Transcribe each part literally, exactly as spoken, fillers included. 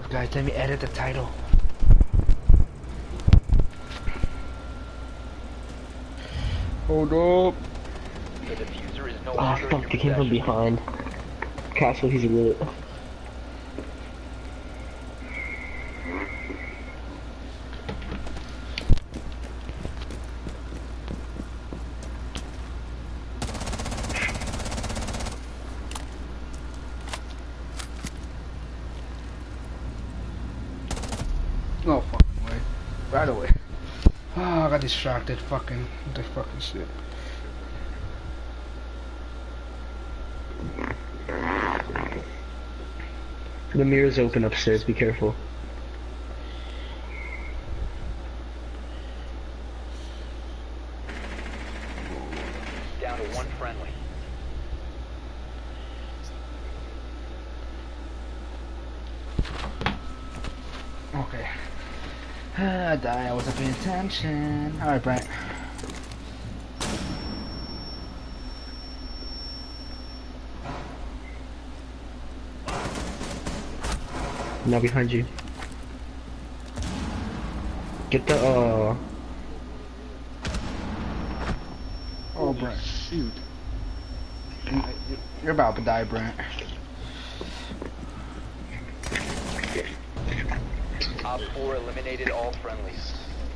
Guys, let me edit the title. Hold up. The diffuser is no Oh longer in fuck, your they came from possession. behind. Castle, he's lit. No fucking way. Right away. Oh, I got distracted. Fucking, what the fucking shit. The mirror's open upstairs, be careful. Down to one friendly. Okay. I died. I wasn't paying attention. Alright, Brent. Now behind you. Get the, uh... Oh, Brent. Shoot. You're about to die, Brent. Op four eliminated all friendlies.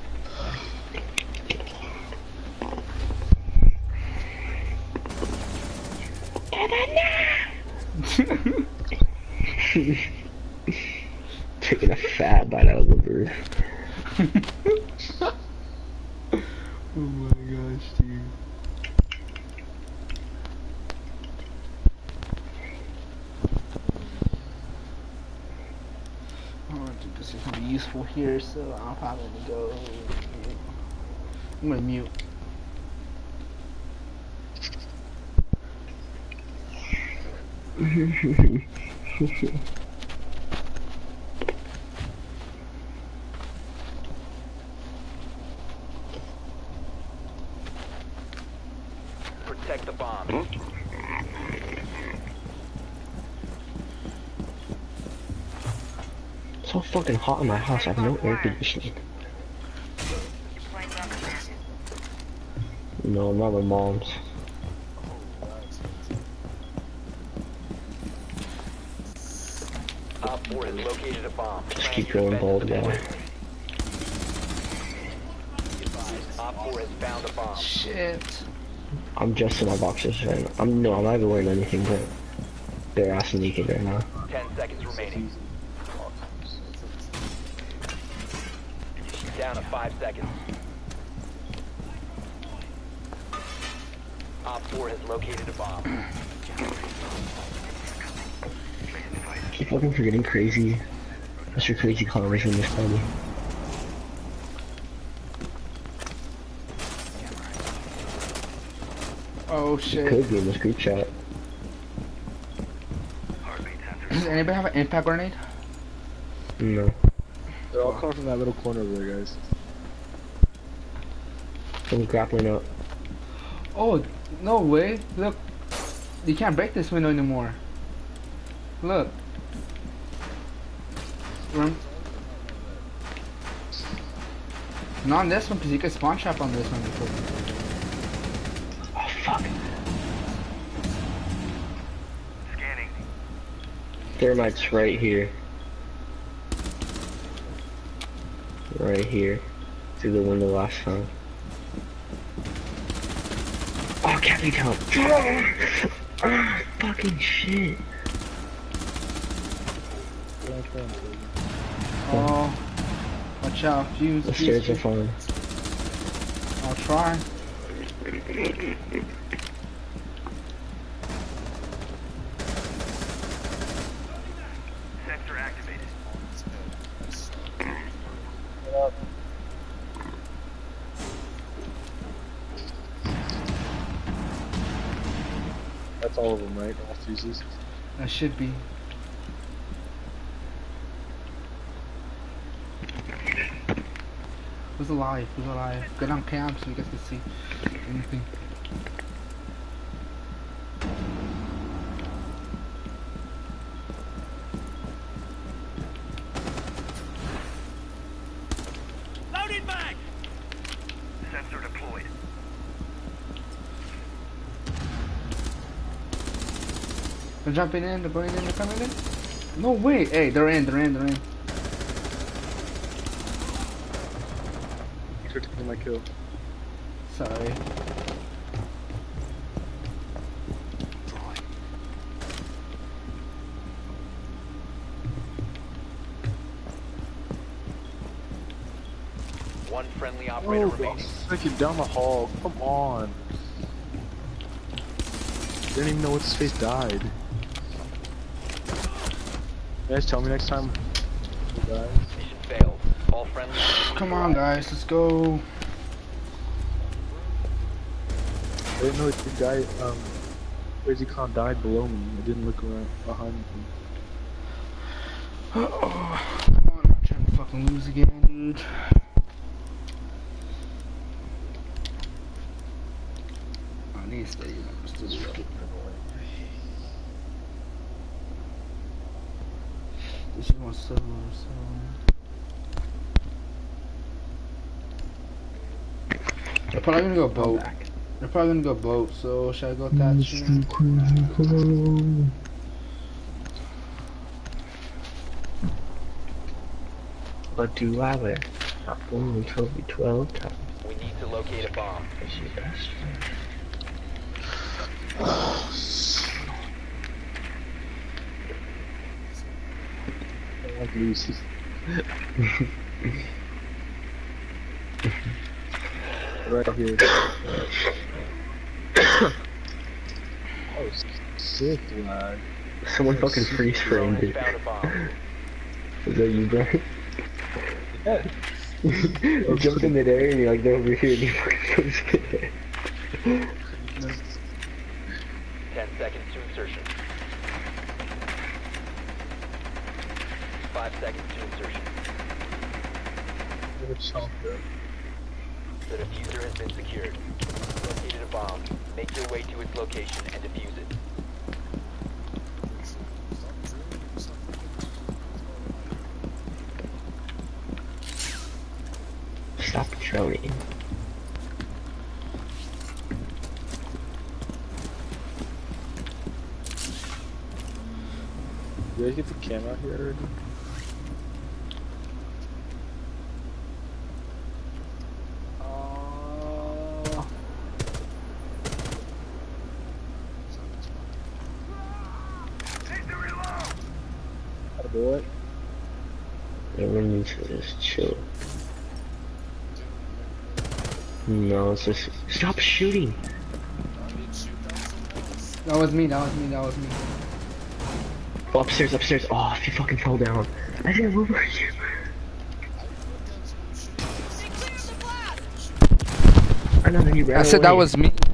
Taking a fat bite out of the bird. Oh my gosh, dude. Oh, dude, this is gonna be useful here, so I'll probably go. I'm gonna mute. Protect the bomb. It's so fucking hot in my house, I have no air conditioning. No, not my mom's. Op four has located a bomb. Just Plan keep your going bald, defense guy. accordingly. Op four has found a bomb. Shit. I'm just in my boxers right now. I'm no, I'm not even wearing anything, but they're ass naked right now. Ten seconds remaining. Down to five seconds. Op four has located a bomb. Keep fucking forgetting crazy. That's your crazy conversation in this party. Oh shit. Could be in this group chat. Does anybody have an impact grenade? No. They're all coming from that little corner over there, guys. I'm grappling up. Oh, no way. Look. You can't break this window anymore. Look. Rem Not on this one, because you can spawn trap on this one before. Oh fuck. Scanning. Thermite's right here. Right here. Through the window last time. Oh, can't be count. Ah, fucking shit. Oh. Watch out. Fuse. The fuse, stairs are fuse. fine. I'll try. Sector activated. That's all of them, right? All fuses. That should be. Who's alive? Who's alive? Get on cam so you guys can see anything. They're jumping in, they're going in, they're coming in. No way! Hey, they're in, they're in, they're in. Thanks for taking my kill. Sorry. One friendly operator Oh, remaining. second down the hall. Come on. Didn't even know what his face died. You guys tell me next time. Guys. Mission failed. All friendly. Come on, guys, let's go. I didn't know the guy, um, Crazy Clown died below me. I didn't look around behind me. Oh, come on, I'm not trying to fucking lose again, dude. I need to stay in the studio. This is my server, so. They're probably gonna go boat. They're probably gonna go boat, so should I go Thatcher? What do I wear? Not only told me twelve times. We need to locate a bomb. Is your best friend. I want Lucy. Right here. Oh, sick, lad. Someone fucking freeze Drone framed has it. found a bomb. Is that you, Brian? Yeah. You jumped in midair and you're like, they're over here and you fucking freeze it. Ten seconds to insertion. Five seconds to insertion. The diffuser has been secured. Located a bomb. Make your way to its location and defuse it. Stop droning. Did I get the camera here already? Uh, How to do it? Everyone needs to just chill. No, it's just stop shooting. That was me, that was me, that was me. Oh, upstairs, upstairs. Oh, if you fucking fell down. I didn't move over you. I know that you ran I said that away. was me.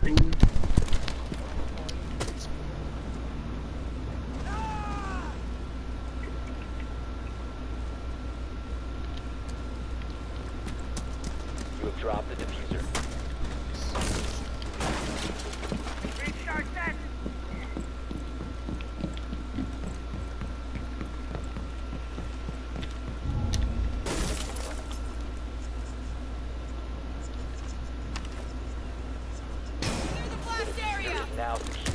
You have dropped the diffuser. Now secure.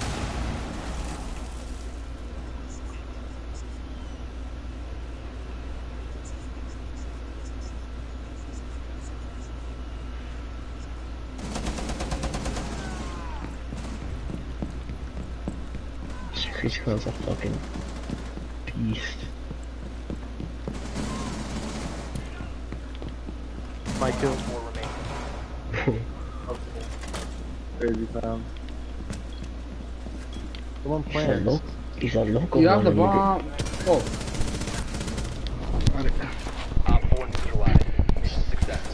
Chris Clown's a fucking beast. Michael. Four remaining. Crazy Clown. Come on, He's a plans. local. He's a local. You have the one, bomb. Oh. Got it. Op four neutralized. Mission success.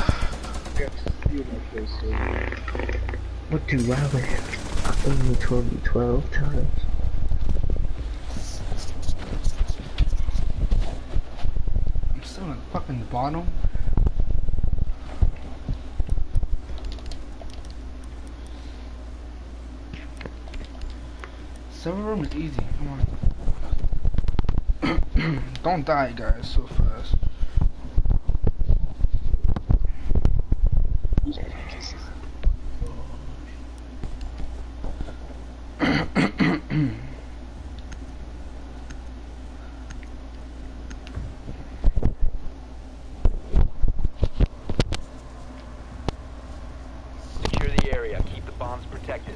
What do I wear? I only told you twelve times. I'm still in the fucking bottom. Server room is easy, come on. Don't die, guys, so fast. detected.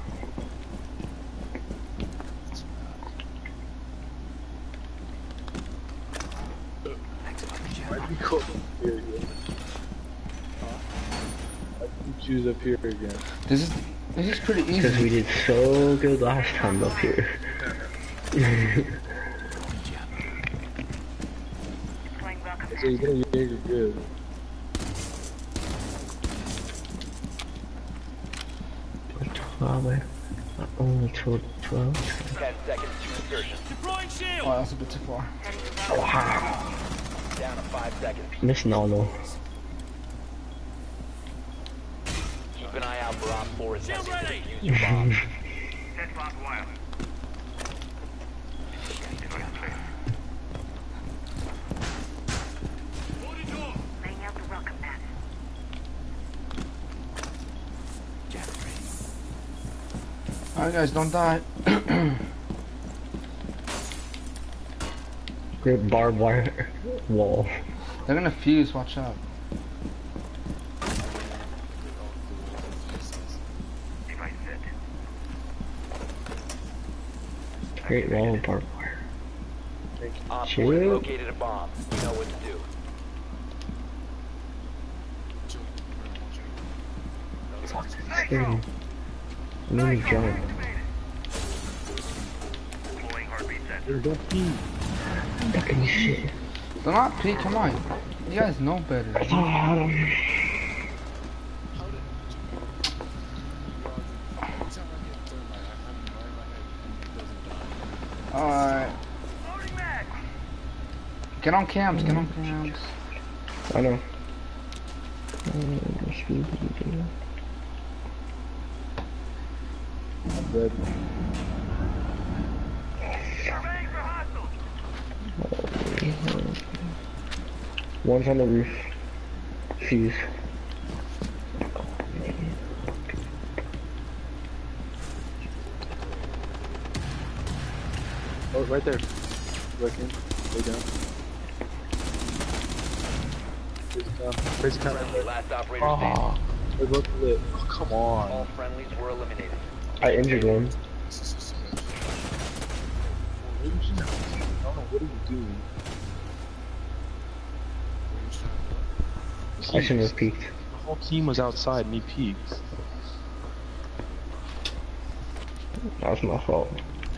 Why'd you go up here again? Why'd you choose up here again? This is this is pretty Because easy. we did so good last time up here. So you think you're good. twelve, eh? Only twelve. twelve. Ten seconds to insertion. Oh, that's a bit too far. Wow. Down to five seconds. Miss Nano. Keep an eye out for Op four attempting to defuse your bomb. Alright guys, don't die. Great barbed wire wall. They're gonna fuse, watch out. Great wall of barbed wire. Op four Shoot. located a bomb. You know what to do. Scary. I'm gonna jump. There's no pee. Fucking shit. They're not P, come on. You guys know better. Alright. Get on cams, get on cams. I know. I'm dead. One's on the roof. Fuse. Oh, right there. Looking. Lay down. Crazy count. Crazy count right there. Last operator Oh, standing. They're both lit. Oh, come on. All friendlies were eliminated. I injured one. What are you doing? I don't know. What are you doing? I shouldn't have peeked. The whole team was outside and he peeked. That was my fault.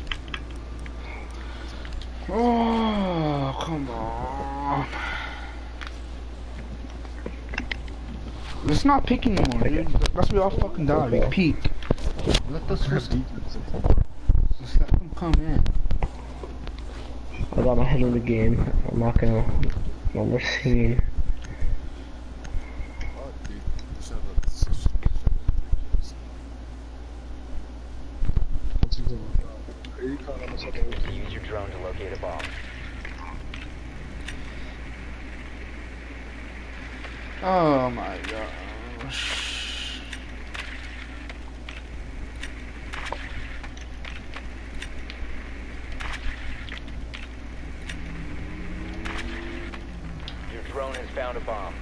Oh, come on. Let's not peek anymore, dude. Let's be all fucking die. We peek. Let those first. Just let them come in. I got my head in the game. I'm not gonna. No more singing. Use your drone to locate a bomb. Oh my gosh. Your drone has found a bomb.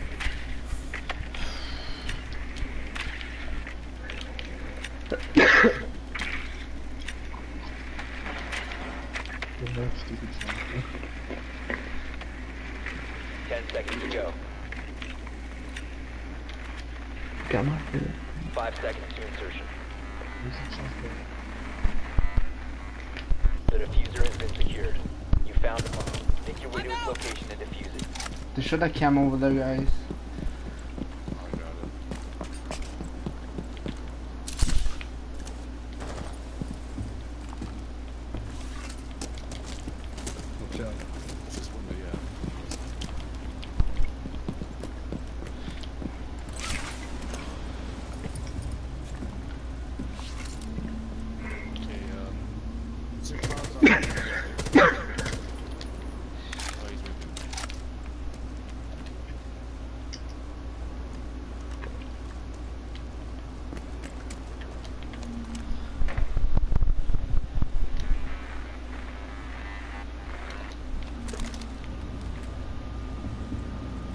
Ten seconds to go. Got my food. Five seconds to insertion. The diffuser has been secured. You found a bomb. Make your way to its location and defuse it. Just show that cam over there, guys.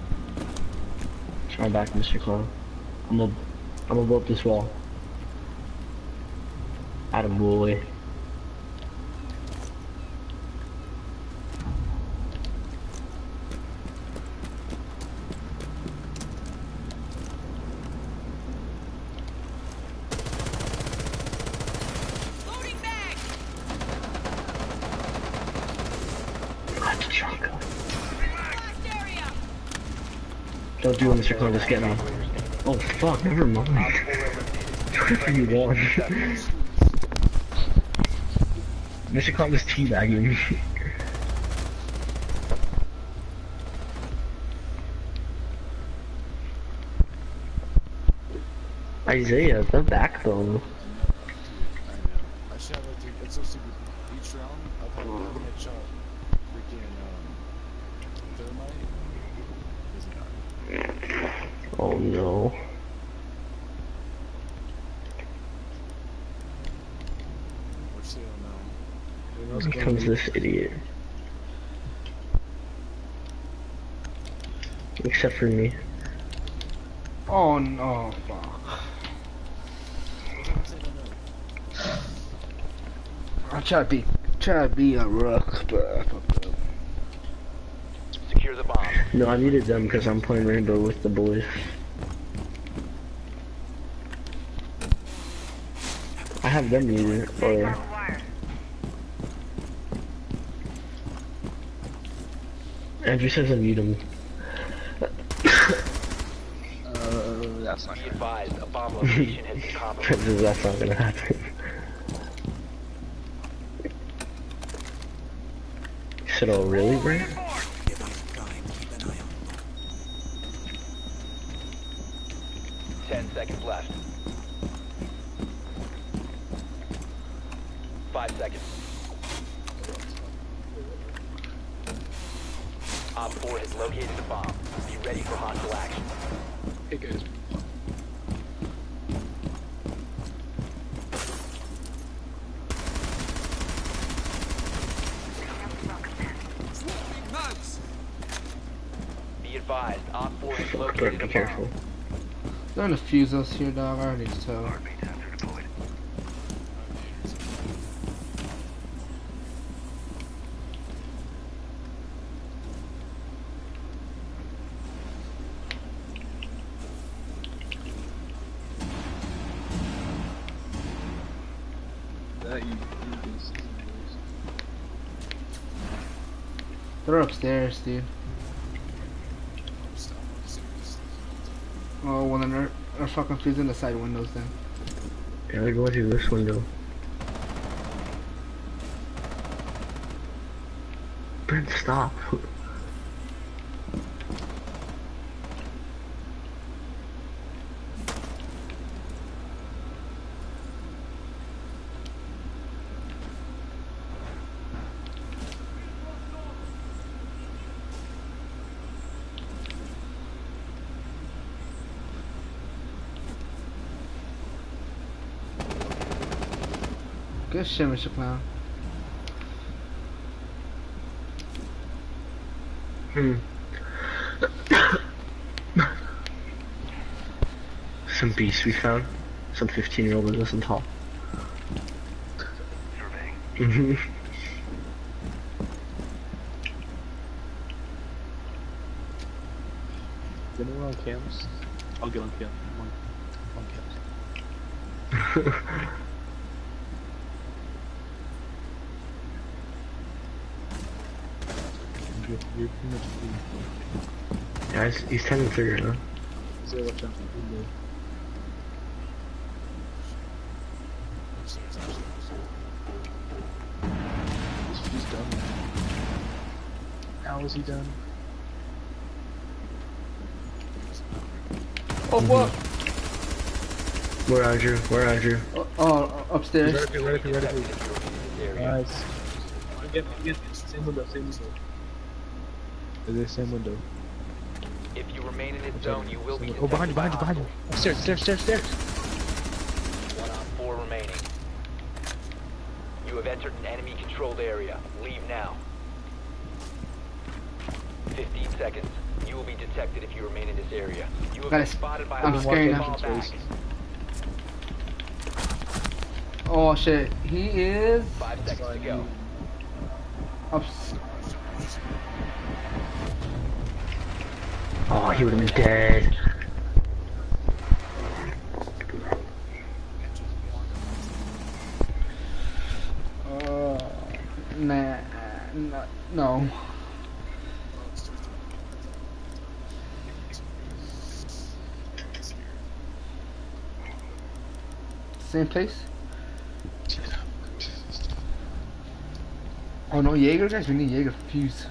My back, Mister Clown. I'm a, I'm above this wall. Attaboy. Don't do it, Mister Khan, just get me. Oh fuck, never mind. Whatever you want. Mister Khan was teabagging me. Isaiah, the backbone. I know. I should have like, it's so stupid. Each round, I've had one headshot. Freaking, um, thermite. Oh no. Or still no. Here comes this idiot. Except for me. Oh no, fuck. I try to be, try to be a rook, but I fucked up. Secure the bomb. No, I muted them because I'm playing Rainbow with the boys. I have them muted, or... Andrew says I mute him. Uh, that's not Be good. advised, a bomb location has been compromised. That's not gonna happen. You said, oh really, Brent? Ten seconds left. Five seconds. Op four has located the bomb. Be ready for hostile action. Hey guys. Be advised, Op four has Fuck, located be the careful. bomb. They're gonna fuse us here, dog. I already tell. That you, you can see They're upstairs, dude. Stop. Seriously. Oh, well then they're, they're fucking fusing the side windows then. Yeah, they're going through this window. Brent, stop. Good shit, Mister Clown. Hmm. Some beasts we found. Some fifteen year old that doesn't talk. Mm-hmm. Is anyone on cams? I'll get on cam. I'm on, on cams. You're, you're pretty much free. Yeah, he's, he's ten and three, huh? Zero watch out for the window. Upstairs, upstairs. He's, he's done. How is he done? Oh fuck! Where Andrew? Where Andrew? Oh, oh, upstairs. Right up here, right up here, right up here. This area. Nice. Again, again, same window, same window. Is it same window? If you remain in this zone, you will be Oh, behind you, behind you, behind you. Upstairs, stairs, stairs, stairs. One on four remaining. You have entered an enemy-controlled area. Leave now. Fifteen seconds. You will be detected if you remain in this area. You have been Guys, spotted by I'm a scared hostile now. back. Oh shit, he is Five seconds to go. up. Oh, he would have been dead. Uh, nah, no, no. Same place? Oh no, Jaeger guys, we need Jaeger fuse.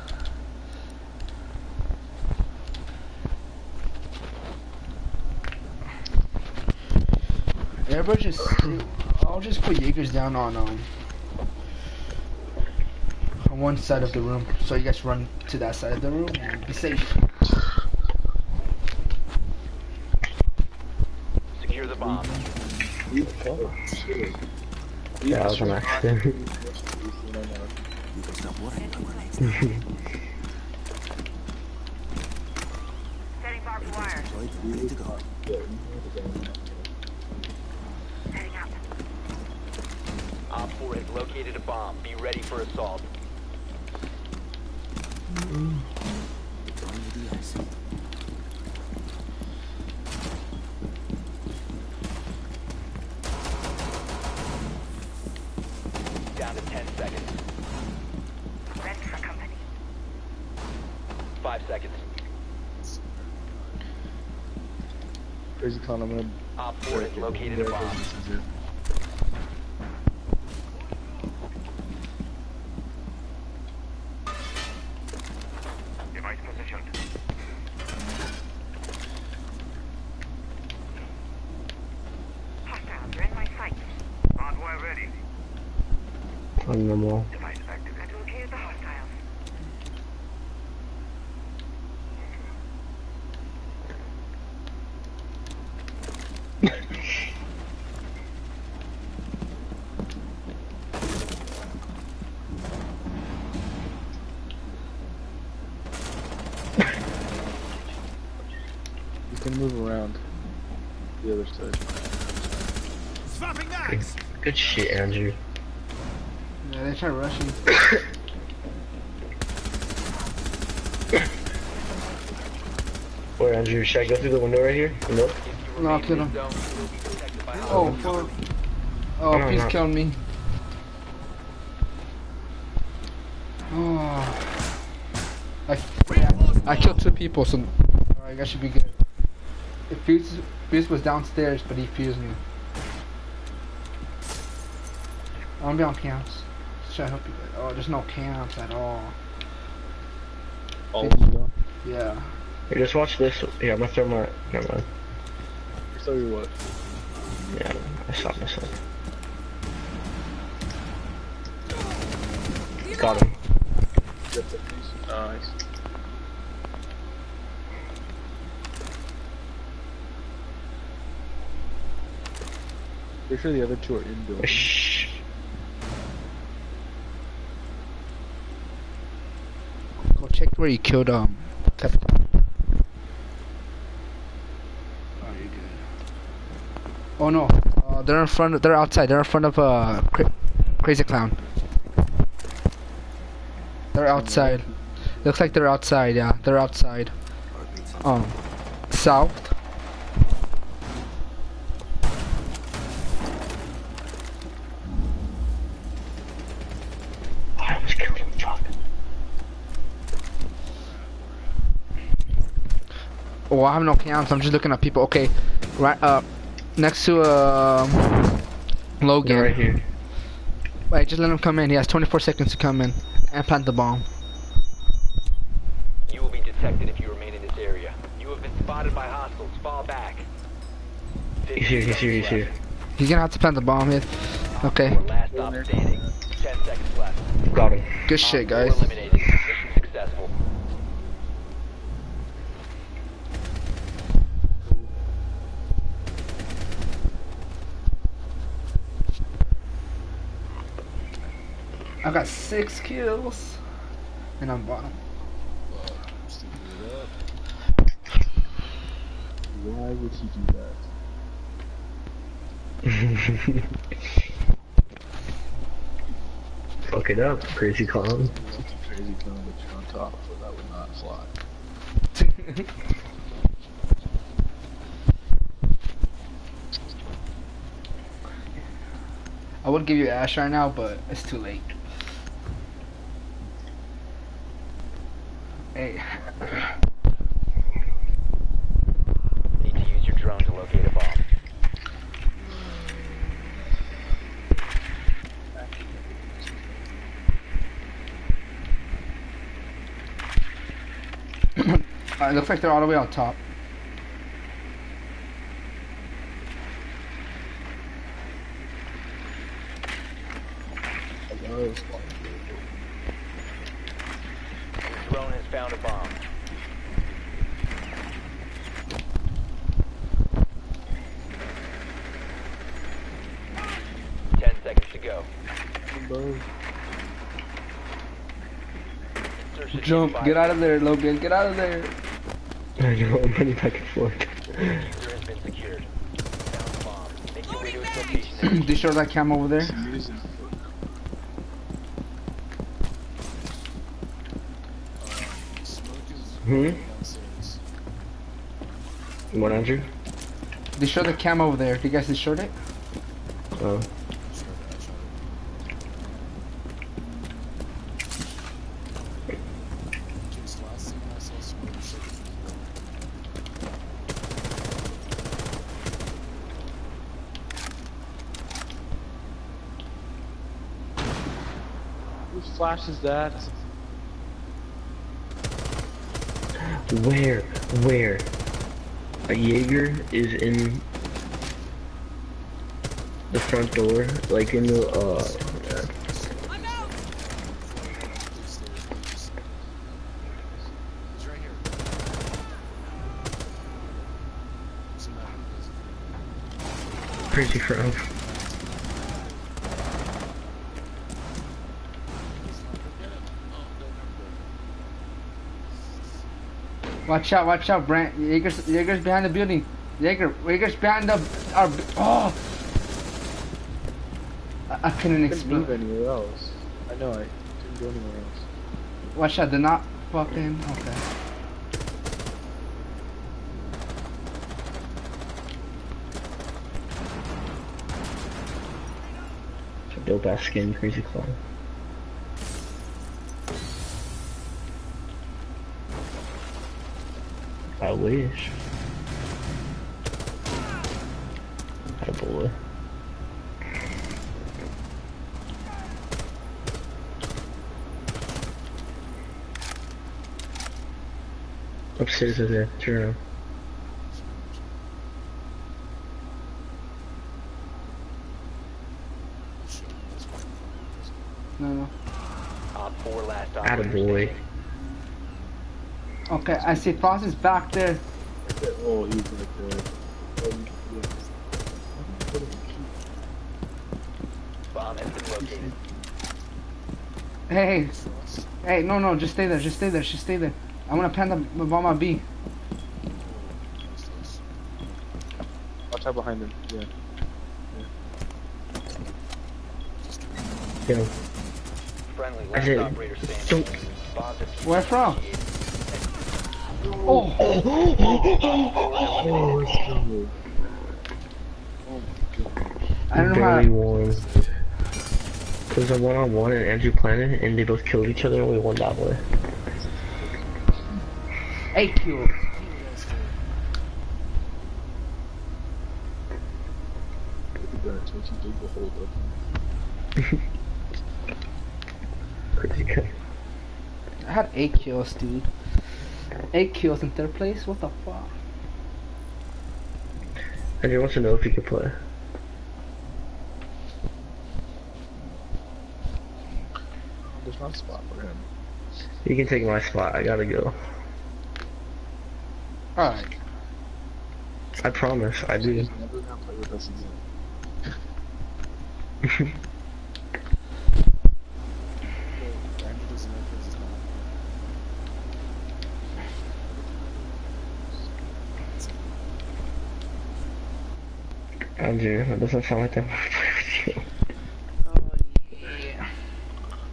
Everybody just, I'll just put Jaegers down on um on one side of the room, so you guys run to that side of the room and be safe. Secure the bomb. Yeah, that was an accident. Setting barbed wire. Heading up. Op four has located a bomb. Be ready for assault. Down to ten seconds. Ready for company. Five seconds. Crazy Con, I'm gonna. Op four has located a bomb. Device positioned. Hostiles are in my sight. Barbed wire ready. On the wall. Device active. I've located the hostiles. You can move around the other side. Good, good shit, Andrew. Yeah, they try rushing. Where, Andrew? Should I go through the window right here? No? If you No, remain kill in him. this zone, you will be protected by Oh, hostiles. fuck. Oh, No, please no. kill me. Oh. I, yeah, I killed two people, so alright, I should be good. If Fuse, Fuse was downstairs, but he fused me. I'm gonna be on camps. Should I help you guys? Oh, there's no camps at all. All of them gone? Yeah. Here, just watch this. Here, I'm gonna throw my... Never mind. So you what? Yeah, I shot myself. Got him. Get the piece. Nice. Pretty sure the other two are in building. Shh. Go check where you killed um. Captain. Oh, you're good. Oh no, uh, they're in front. Of, they're outside. They're in front of uh, cra Crazy Clown. They're outside. Looks like they're outside. Yeah, they're outside. Um, south. I almost killed him. Fuck. Oh, I have no cams. I'm just looking at people. Okay, right uh, next to uh, Logan. They're right here. Wait, just let him come in. He has twenty-four seconds to come in and plant the bomb. You will be detected if you remain in this area. You have been spotted by hostiles. Fall back. He's here, he's here, he's here. He's gonna have to plant the bomb here. Okay, Your last stop standing. Ten seconds left. Got him. good shit, Op four guys. eliminated. Mission successful. I got six kills, and I'm bottom. Why would he do that? Fuck it up, crazy clown. Crazy clown, but you're on top, so that would not fly. I would give you Ash right now, but it's too late. Hey. Need to use your drone to locate a bomb. Uh, it looks like they're all the way on top. I love flying. Your drone has found a bomb. Ten seconds to go. Above. Insertion in Jump, five get out of there, Logan, get out of there. I know, I'm running back and forth. Diffuser has been secured. Found a bomb. Make your way to its location. They show that cam over there. Using Smoke is Hmm? downstairs. one hundred? They show the cam over there. Do you guys just showed it? Oh. Just last thing I saw smoke was shaking from the door. Whose flash is that? Where? Where? A Jaeger is in the front door, like in the, uh, He's right here. Somebody is. crazy crowd. Watch out, watch out, Brent. Jaeger's, Jaeger's behind the building. Jaeger, Jaeger's behind the, our, oh! I, I couldn't I couldn't move explain. anywhere else. I know, I didn't go anywhere else. Watch out, they're not fucking, okay. Dope ass skin, crazy clown. I wish. Had a bullet. Upstairs is there. Turn around. No, no. Op four last operator Attaboy. standing. Okay, I see Frost is back there. Oh, he's right there. Um, yeah. Bomb has been located. Hey, hey, hey, no, no, just stay there, just stay there, just stay there. I'm gonna plant the bomb on B. Watch out behind him. Yeah. Yo, Friendly I last said, operator standing. don't. Bomb diffuser Where from? initiated. Oh, Oh, it's coming. Oh my god. I don't know Barely how. won. It was a one on one and Andrew planted and they both killed each other and we won that way. Eight kills. Look at that. Don't you dig the hold up? Crazy guy. I had eight kills, dude. Eight kills in third place? What the fuck? Andrew wants to know if he could play. There's not a spot for him. You can take my spot, I gotta go. Alright. I promise, I do. He's never gonna play with us again. Andrew doesn't know because he's not. Andrew, that doesn't sound like that. Oh, yeah.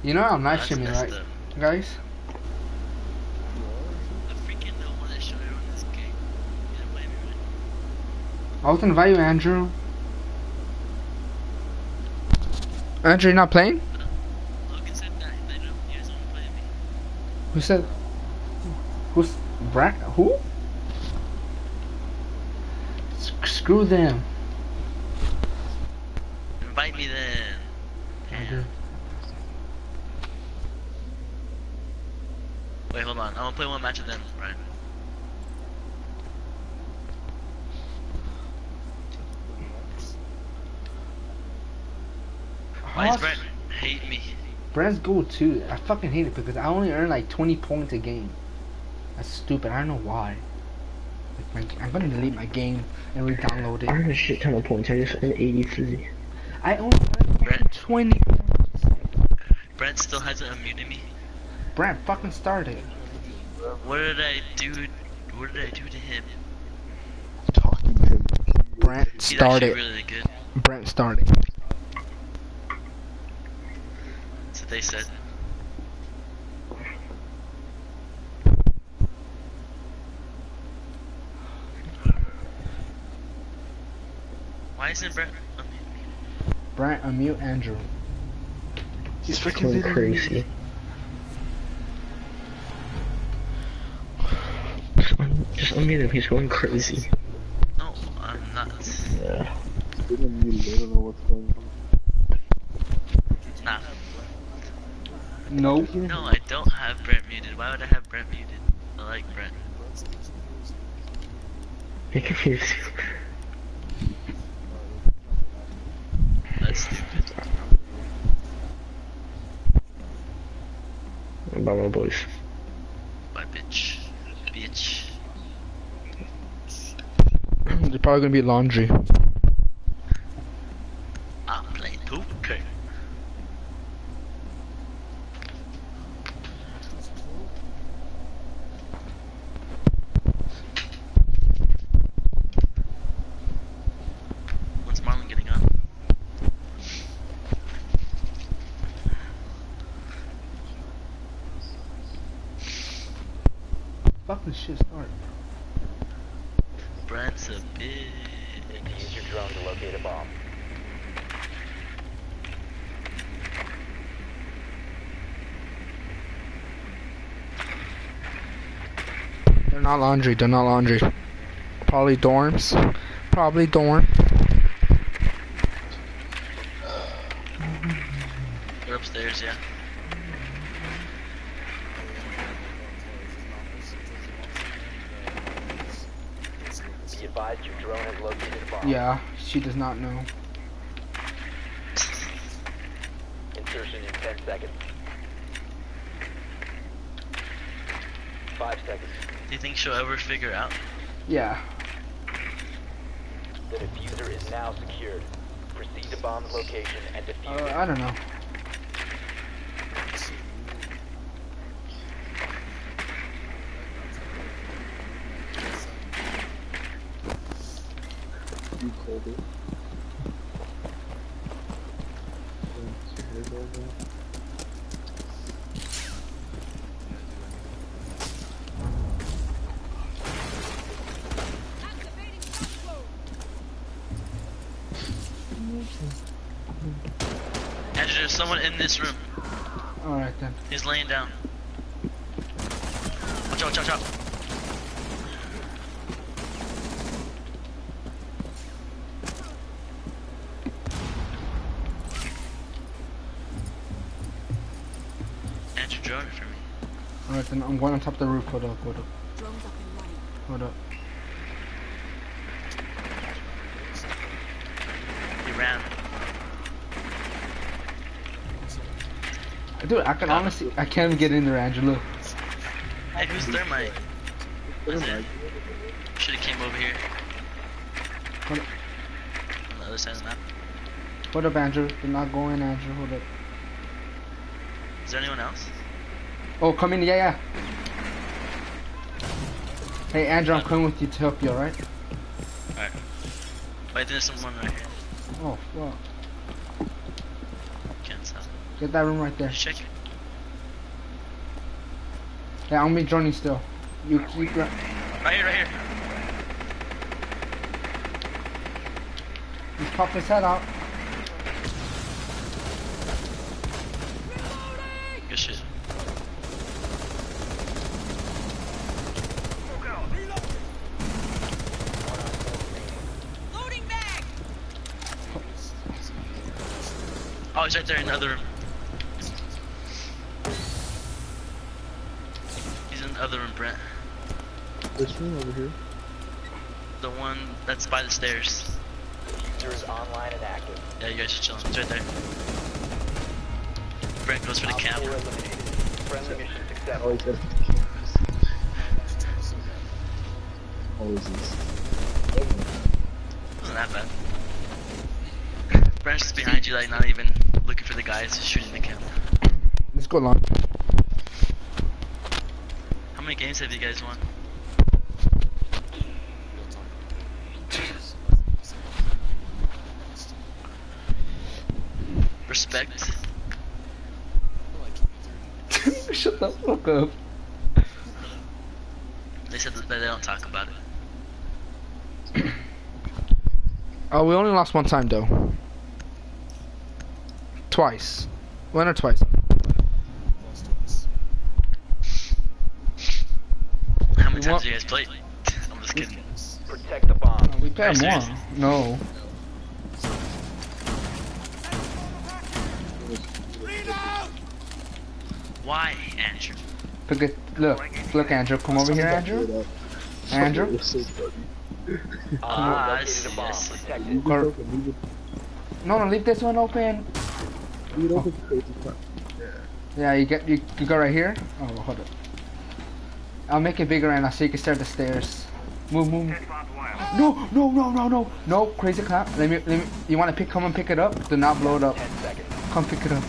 You know I'm live That's streaming, messed right, up. guys? The freaking no one that showed everyone this game. You didn't blame me, right? I was invite you, Andrew. Andrew, you're not playing? Logan said that they don't, you guys don't play me. Who said? Who's Brad? Who? S- screw them. Invite me then. Damn. Wait, hold on. I'm gonna play one match with them, right? Why does Brent hate me? Brent's good too. I fucking hate it because I only earn like twenty points a game. That's stupid. I don't know why. Like my, I'm gonna delete my game and re-download I it. earned a shit ton of points. I just earned eighty-three. I only earn Brent. twenty. Brent still hasn't unmuted me. Brent fucking started. What did I do? What did I do to him? Talking to him. Brent He's actually started. really good. Brent started. That's what they said. Why isn't Brent unmuted me? Brent, unmute Andrew. He's Going freaking crazy. Just, un just unmute him. He's going crazy. No, I'm not. Yeah. Didn't mute. I don't know what's going on. Nah. Nope. No, I don't have Brent muted. Why would I have Brent muted? I like Brent. He confused you. That's stupid. About my boys. Bye, bitch. Bitch. They're probably gonna be laundry. I play poker. When's Marlon getting on? Fucking shit start. Brent's a bitch. Need to use your drone to locate a bomb. They're not laundry. They're not laundry. Probably dorms. Probably dorm. They're upstairs, yeah. Be advised your drone has located a bomb. Yeah, she does not know. Insertion in ten seconds. Five seconds. Do you think she'll ever figure out? Yeah. The diffuser is now secured. Proceed to bomb's location and defuse Uh, it. I don't know. You called it. Andrew, there's someone in this room. Alright then. He's laying down. Watch out, watch out, watch out. Andrew, drone it for me. Alright then, I'm going on top of the roof. Hold up, hold up. Drones up and running. Hold up. He ran. Dude, I can honestly, I can't even get in there, Angela. Hey, who's Thermite? What's it? Should've came over here. Hold up, On the other side of the map. hold up, Andrew. You're not going, Andrew. Hold up. Is there anyone else? Oh, come in. Yeah, yeah. Hey, Andrew, I'm coming with you to help you, alright? Alright. Wait, there's someone right here. Oh, fuck. Can't tell. Get that room right there. Just check it. Yeah, I'm gonna be joining still. You keep gra- Right here, right here. He's popped his head out. Good shit. Oh, he's right there in the other room. He's in the other room, Brent. This room over here. The one that's by the stairs. User is online and active. Yeah, you guys are chilling. It's right there. Brent goes for the Op camp. four eliminated. Friendly mission successful. Always has. Always is. Wasn't that bad. Brent's just behind you, like not even looking for the guys, just shooting the camp. Let's go long. How many games have you guys won? Respect. Shut the fuck up. They said that they don't talk about it. Oh, we only lost one time though. Twice. One or twice. How many What? times have you guys played? I'm just kidding. Protect the bomb. We played more. Seriously? No. Why, Andrew? Look, at, look, look, Andrew. Come over here, Andrew. Andrew. You're so funny. Ah, I Located see, a I bomb. see. Protect it. Leave it Or- open, leave it, No, no, leave this one open. leave it open, crazy crap. Yeah, you get you, you go right here. Oh, hold it. I'll make it bigger and so you can start the stairs. Move, move. move. No, no, no, no, no, no. Crazy clap. Let me, let me. You want to pick? Come and pick it up. Do not blow it up. Ten seconds. Come pick it up.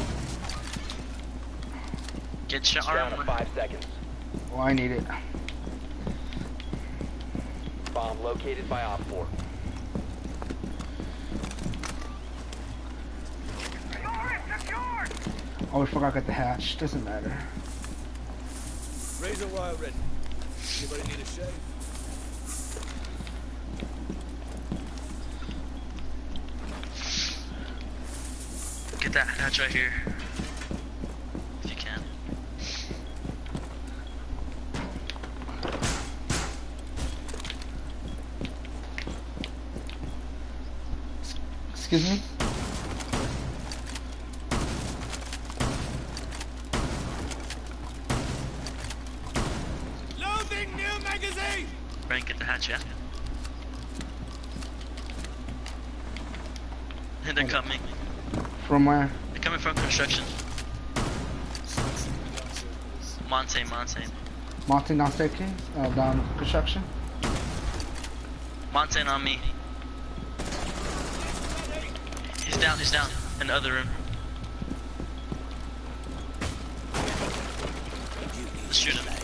Get your Down to arm. five seconds. Oh, I need it. Bomb located by Op four. Oh, we forgot to get the hatch. Doesn't matter. Razor wire ready. Anybody need a shave? Get that hatch right here. If you can. Excuse me. Loading new magazine! Brent, get the hatch, yeah? And they're coming. From where? They're coming from construction. Montaigne, Montaigne. Mountain down staircase. Uh, down construction. Montaigne on me. He's down, he's down. In the other room. Let's shoot him.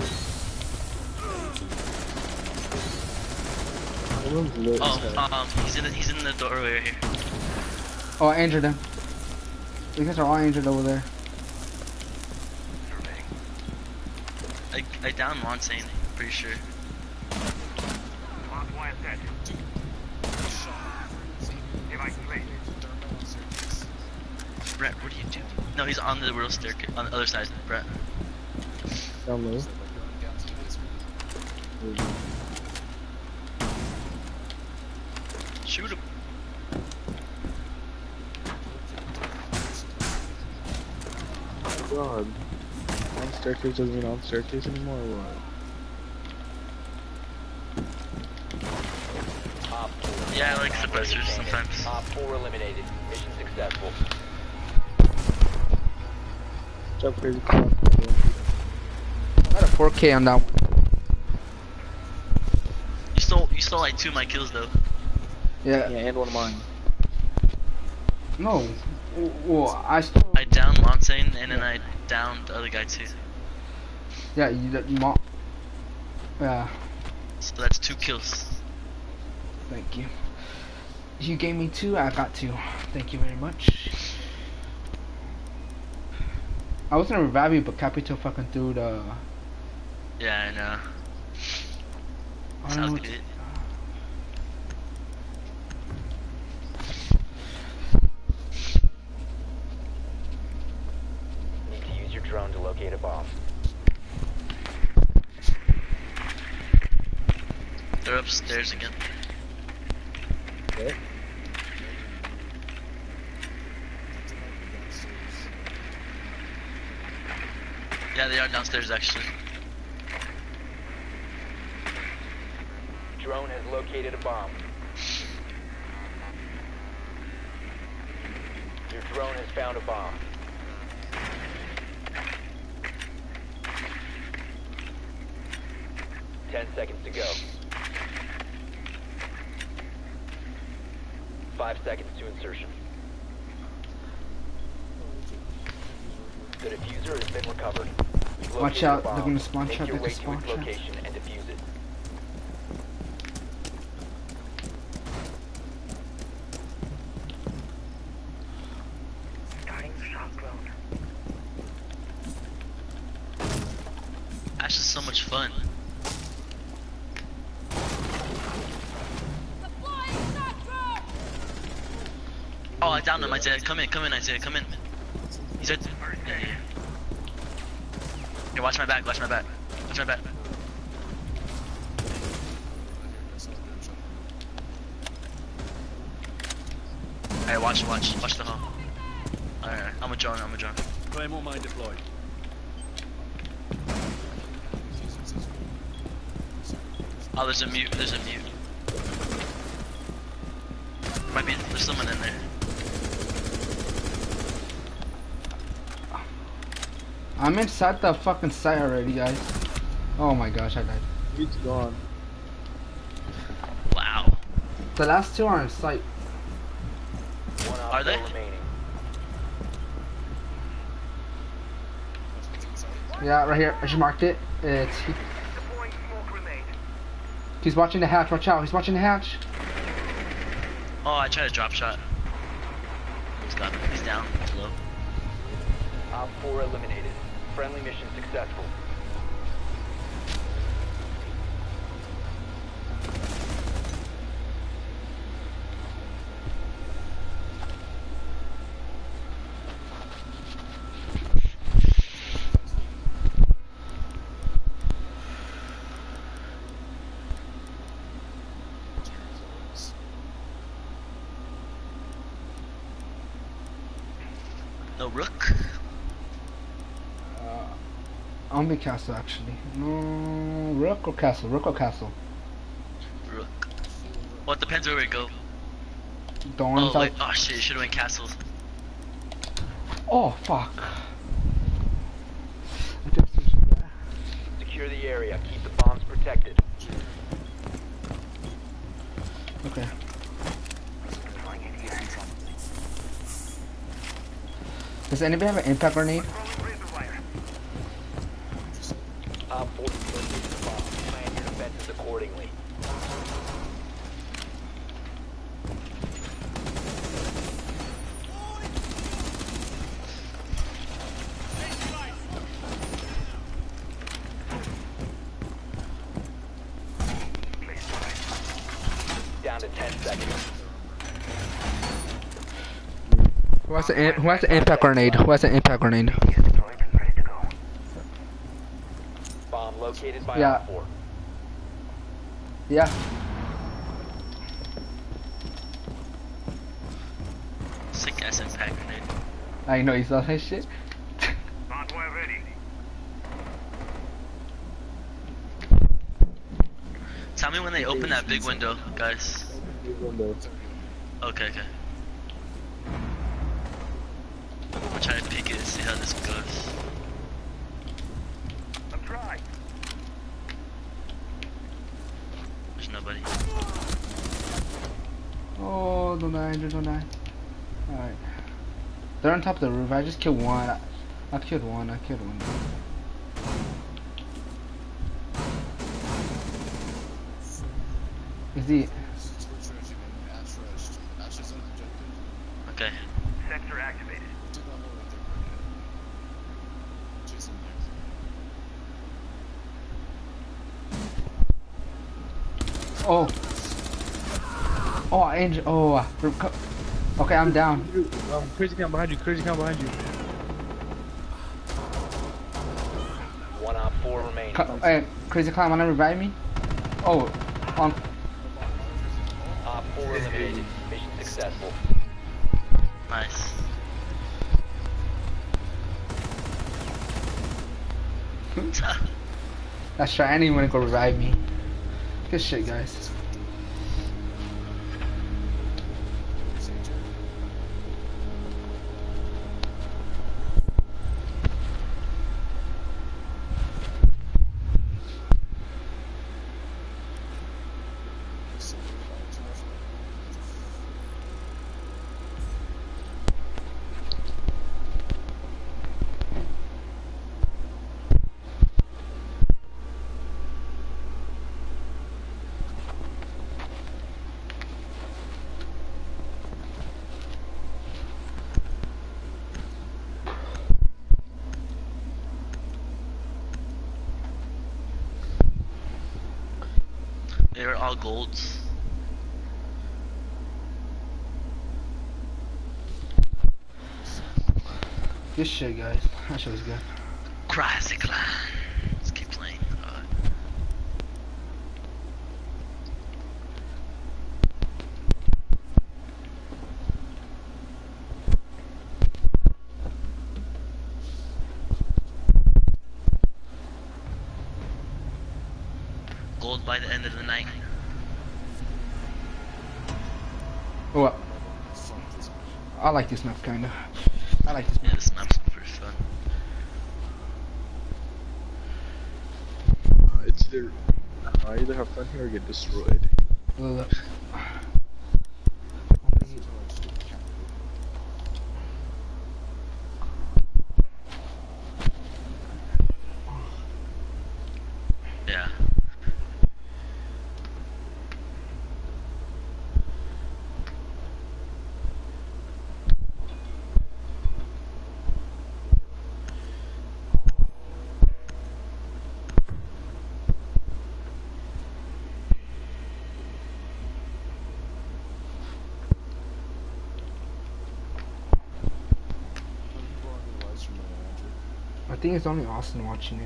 The room's lit. Oh, so- um, he's in the, he's in the doorway right here. Oh, I injured them. You guys are all injured over there. I, I downed Montaigne, pretty sure. Brett, what do you do? No, he's on the real staircase, on the other side, Brett. Down low. Shoot him. God. On staircase doesn't mean on staircase anymore or what? Op four. Yeah, I like suppressors sometimes. Op four eliminated. Mission successful. Jump crazy crap. I got a four K on that one. You stole, you stole like two of my kills though. Yeah. Yeah, and one of mine. No. Well, I still. I downed Montaigne and then I downed the other guy too. Yeah, you did. Mo- yeah. So that's two kills. Thank you. You gave me two. I got two. Thank you very much. I was gonna revive you, but Capito fucking threw the. Yeah, I know. I don't know Sounds what- good. Need to use your drone to locate a bomb. They're upstairs again. What? Yeah, they are downstairs actually. Drone has located a bomb. Your drone has found a bomb. Ten seconds to go. Five seconds to insertion. The diffuser has been recovered. You've Watch located a out, bomb. they're gonna spawn Make trap, your they way can to spawn its trap. location and defuse it. Starting shock drone. Ash is so much fun. Oh, I downed him, Isaiah. Come in, come in, Isaiah, come in. He's right there. Yeah, yeah. Here, watch my back, watch my back. Watch my back. Alright, watch, watch, watch the home. Alright, I'm a drone, I'm a drone. Claymore mine deployed. Oh, there's a mute, there's a mute. Might be, there's someone in there. I'm inside the fucking site already, guys. Oh my gosh, I died. It's gone. Wow. The last two are in sight. One op Are they? four remaining. Yeah, right here. I just marked it. It's he, Deploying smoke grenade. he's watching the hatch. Watch out. He's watching the hatch. Oh, I tried a drop shot. He's got him, he's down, low. Op four eliminated. Friendly mission successful. No rook? Uh, I'll be castle actually. No, rook or castle? Rook or castle? Rook. Well, it depends where we go. The one Oh, south. wait, oh shit, you should've went castle. Oh fuck. I did some shit there. Secure the area. Keep the bombs protected. Okay. Deploying in here. Does anybody have an impact grenade? Rolling razor wire. Op four has located the bomb. Plan your defenses accordingly. Down to ten seconds. Who has an who has an impact grenade? Who has an impact grenade? Is deployed and ready to go. Bomb located by Yeah. Op four. Yeah. Sick ass impact grenade. I know you saw that shit. Barbed wire ready. Tell me when they open that big window, guys. Big window. Okay, okay. I'm trying to peek it and see how this goes. I'm dry. There's nobody. Oh, don't die, Andrew, don't die. Alright. They're on top of the roof. I just killed one. I, I killed one. I killed one. Is he? Okay. Sensor activated. Oh. Oh, Angel. Oh. uh, reco- Okay, I'm down. Um, crazy count behind you. Crazy count behind you. One op four remaining. Co- Hey, Crazy Clown, wanna revive me? Oh, on. Op four eliminated. Mission successful. Nice. That's right. I didn't even want to go revive me. Good shit, guys. They were all golds. Good shit, guys. That shit was good. Crazy Clan. Let's keep playing. Uh, gold by the end of the night. Oh, I like this map, kinda. I like this Yeah, map. this map's pretty fun. Uh, it's either I either have fun here or get destroyed. Look. Yeah. I think it's only Austin watching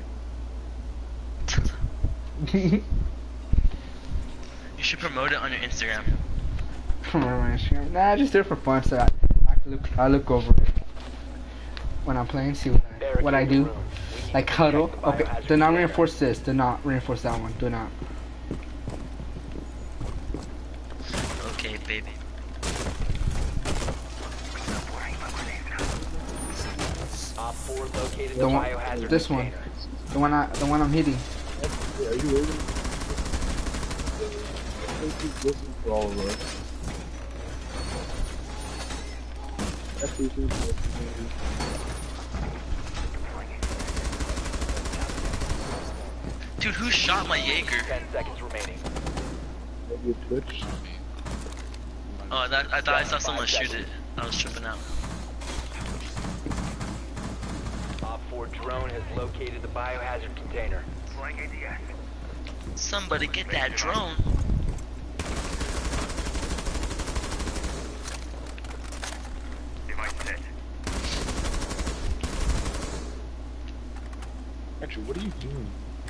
it. You should promote it on your Instagram. From my Instagram. Nah, I just do it for fun, so I, I look, I look over it when I'm playing, see what I, what I do. Like huddle. Okay, do not reinforce this. Do not reinforce that one. Do not. Okay, baby. Op four located The the one, biohazard this one, container. the one I, the one I'm hitting. Yeah, are you waiting? This is for all of us. That's the issue. Dude, who shot my Jaeger? Ten seconds remaining. Maybe a Twitch. Oh, that, I thought I saw someone shoot it. I was tripping out. Op four drone has located the biohazard container. Deploying A D S. Somebody get that drone. Device set. Actually, what are you doing?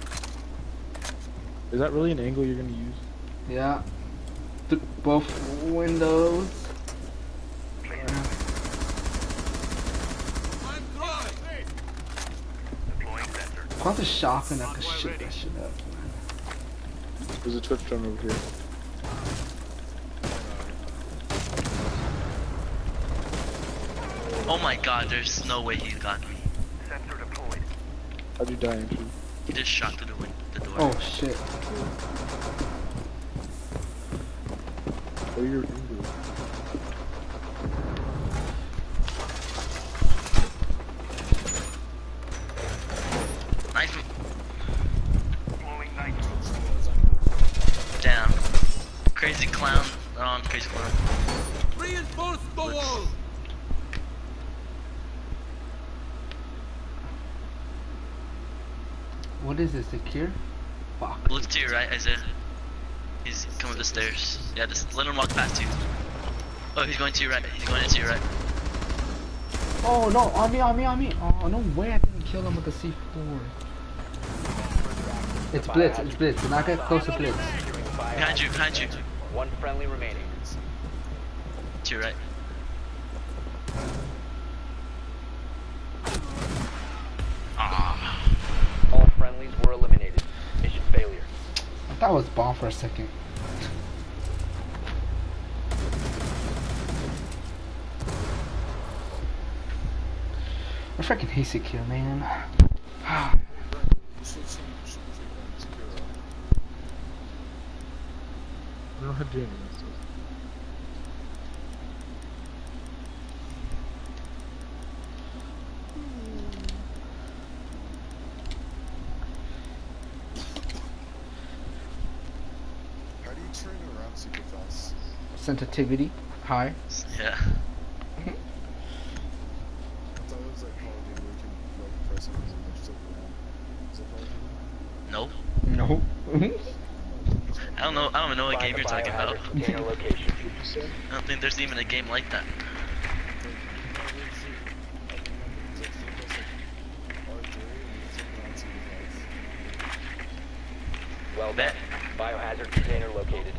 Is that really an angle you're gonna use? Yeah. Th both windows. I'm dry. Deploying sensor. Call the shotgun. I could shoot that shit up. There's a Twitch drone over here. Oh my god, there's no way he got me. Sensor deployed. How'd you die, Andrew? He just shot through the, win the door. Oh shit. What are your angles? Knife him. Deploying night. Damn. Crazy clown. Oh, crazy clown. Reinforce the wall. What is this? Secure? Fuck. Look to your right, Isaiah. He's coming up the stairs. Yeah, just let him walk past you. Oh, he's going to your right. He's going into your right. Oh no, on me, on me, on me. Oh, no way I didn't kill him with the C four. It's Blitz, it's Blitz. Do not get close to Blitz. Behind you, behind you. One friendly remaining. To your right. Ah. All friendlies were eliminated. Mission failure. I thought it was bomb for a second. I freaking hasty kill, man. Shoot some, shoot some, secure. I don't have Jamie. So. How do you turn around super fast? Sensitivity high. Yeah. I thought it was like Call of Duty where you can like press it and then just like around. Is that Call of Duty? Nope. No. I don't know. I don't even know what game Find you're the talking about. biohazard container location. I don't think there's even a game like that. Well done. Biohazard container located.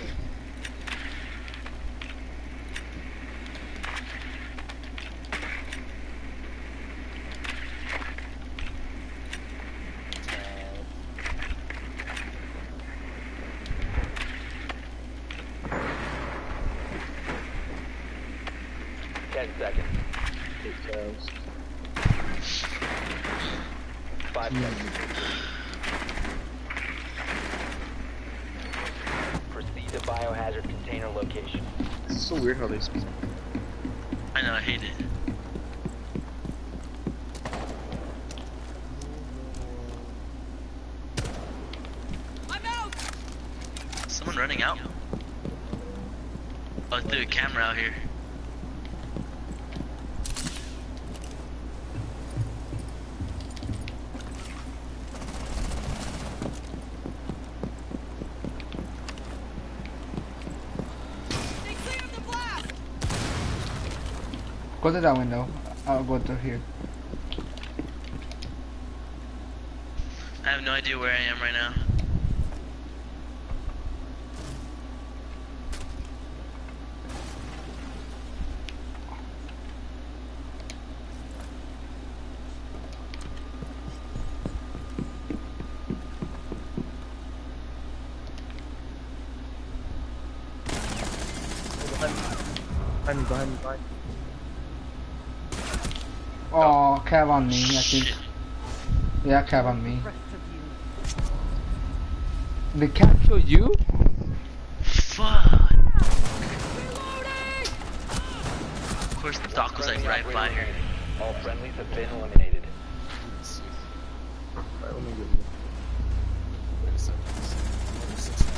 Ten seconds. Five seconds. Proceed to biohazard container location. It's so weird how they speak. I know. I hate it. I'm out! Someone running out? Oh, threw a camera out here. They cleared the blast! Go to that window. I'll go through here. I have no idea where I am right now. Behind me, behind me, behind me. Oh, Cav on me, I think. Shit. Yeah, Cav on me. The cat kill you? Fuck. Of course, the doc was like right by here. All friendlies have been eliminated. Alright, let me get you. Wait a second. Another six rounds.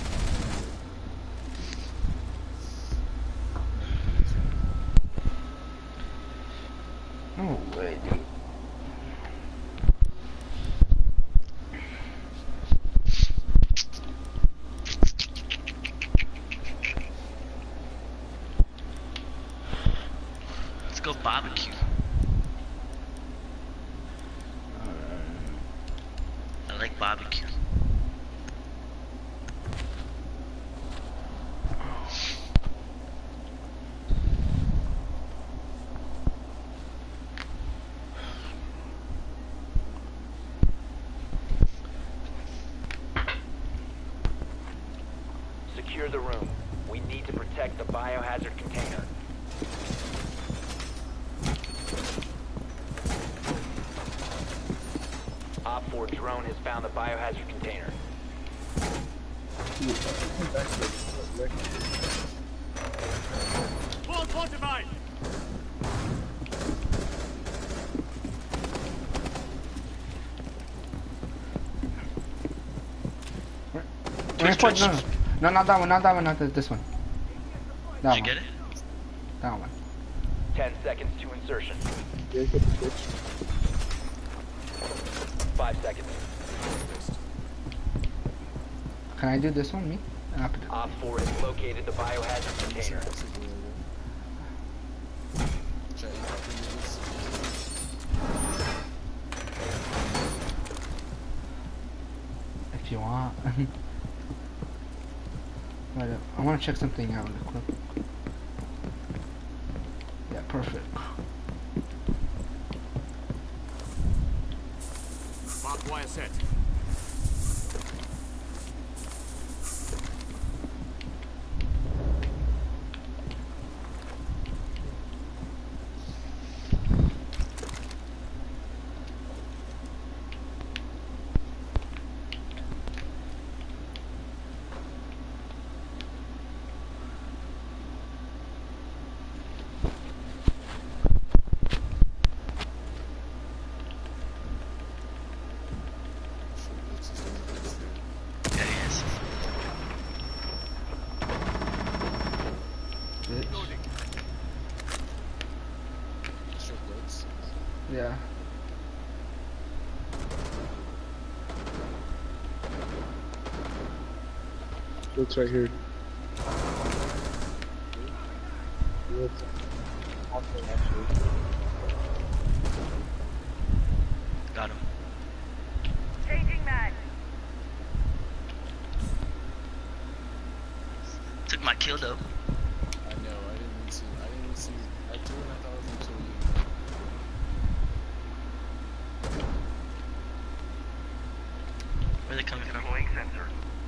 No way, dude. Let's go barbecue. I like barbecue. Secure the room. We need to protect the biohazard container. Op four drone has found the biohazard container. Full fortified! Twitch, Wait, no, Twitch. no, no, not that one, not that one, not this one. That Did you one. get it? That one. Ten seconds to insertion. Yeah, get the switch. Five seconds. Can I do this one, me? Ah, but- Op four has located the biohazard container. That's a good idea. Chat, you got to do this. If you want. Right, uh, I want to check something out real quick. Yeah, perfect. Barbed wire set. Yeah, he is. Bitch. Strip blitz. Yeah. Looks right here. Got him. Changing mag. Took my kill though. I know, I didn't even see. I didn't even see. I threw it and I thought it was gonna kill you. Where are they coming from? Deploying sensor.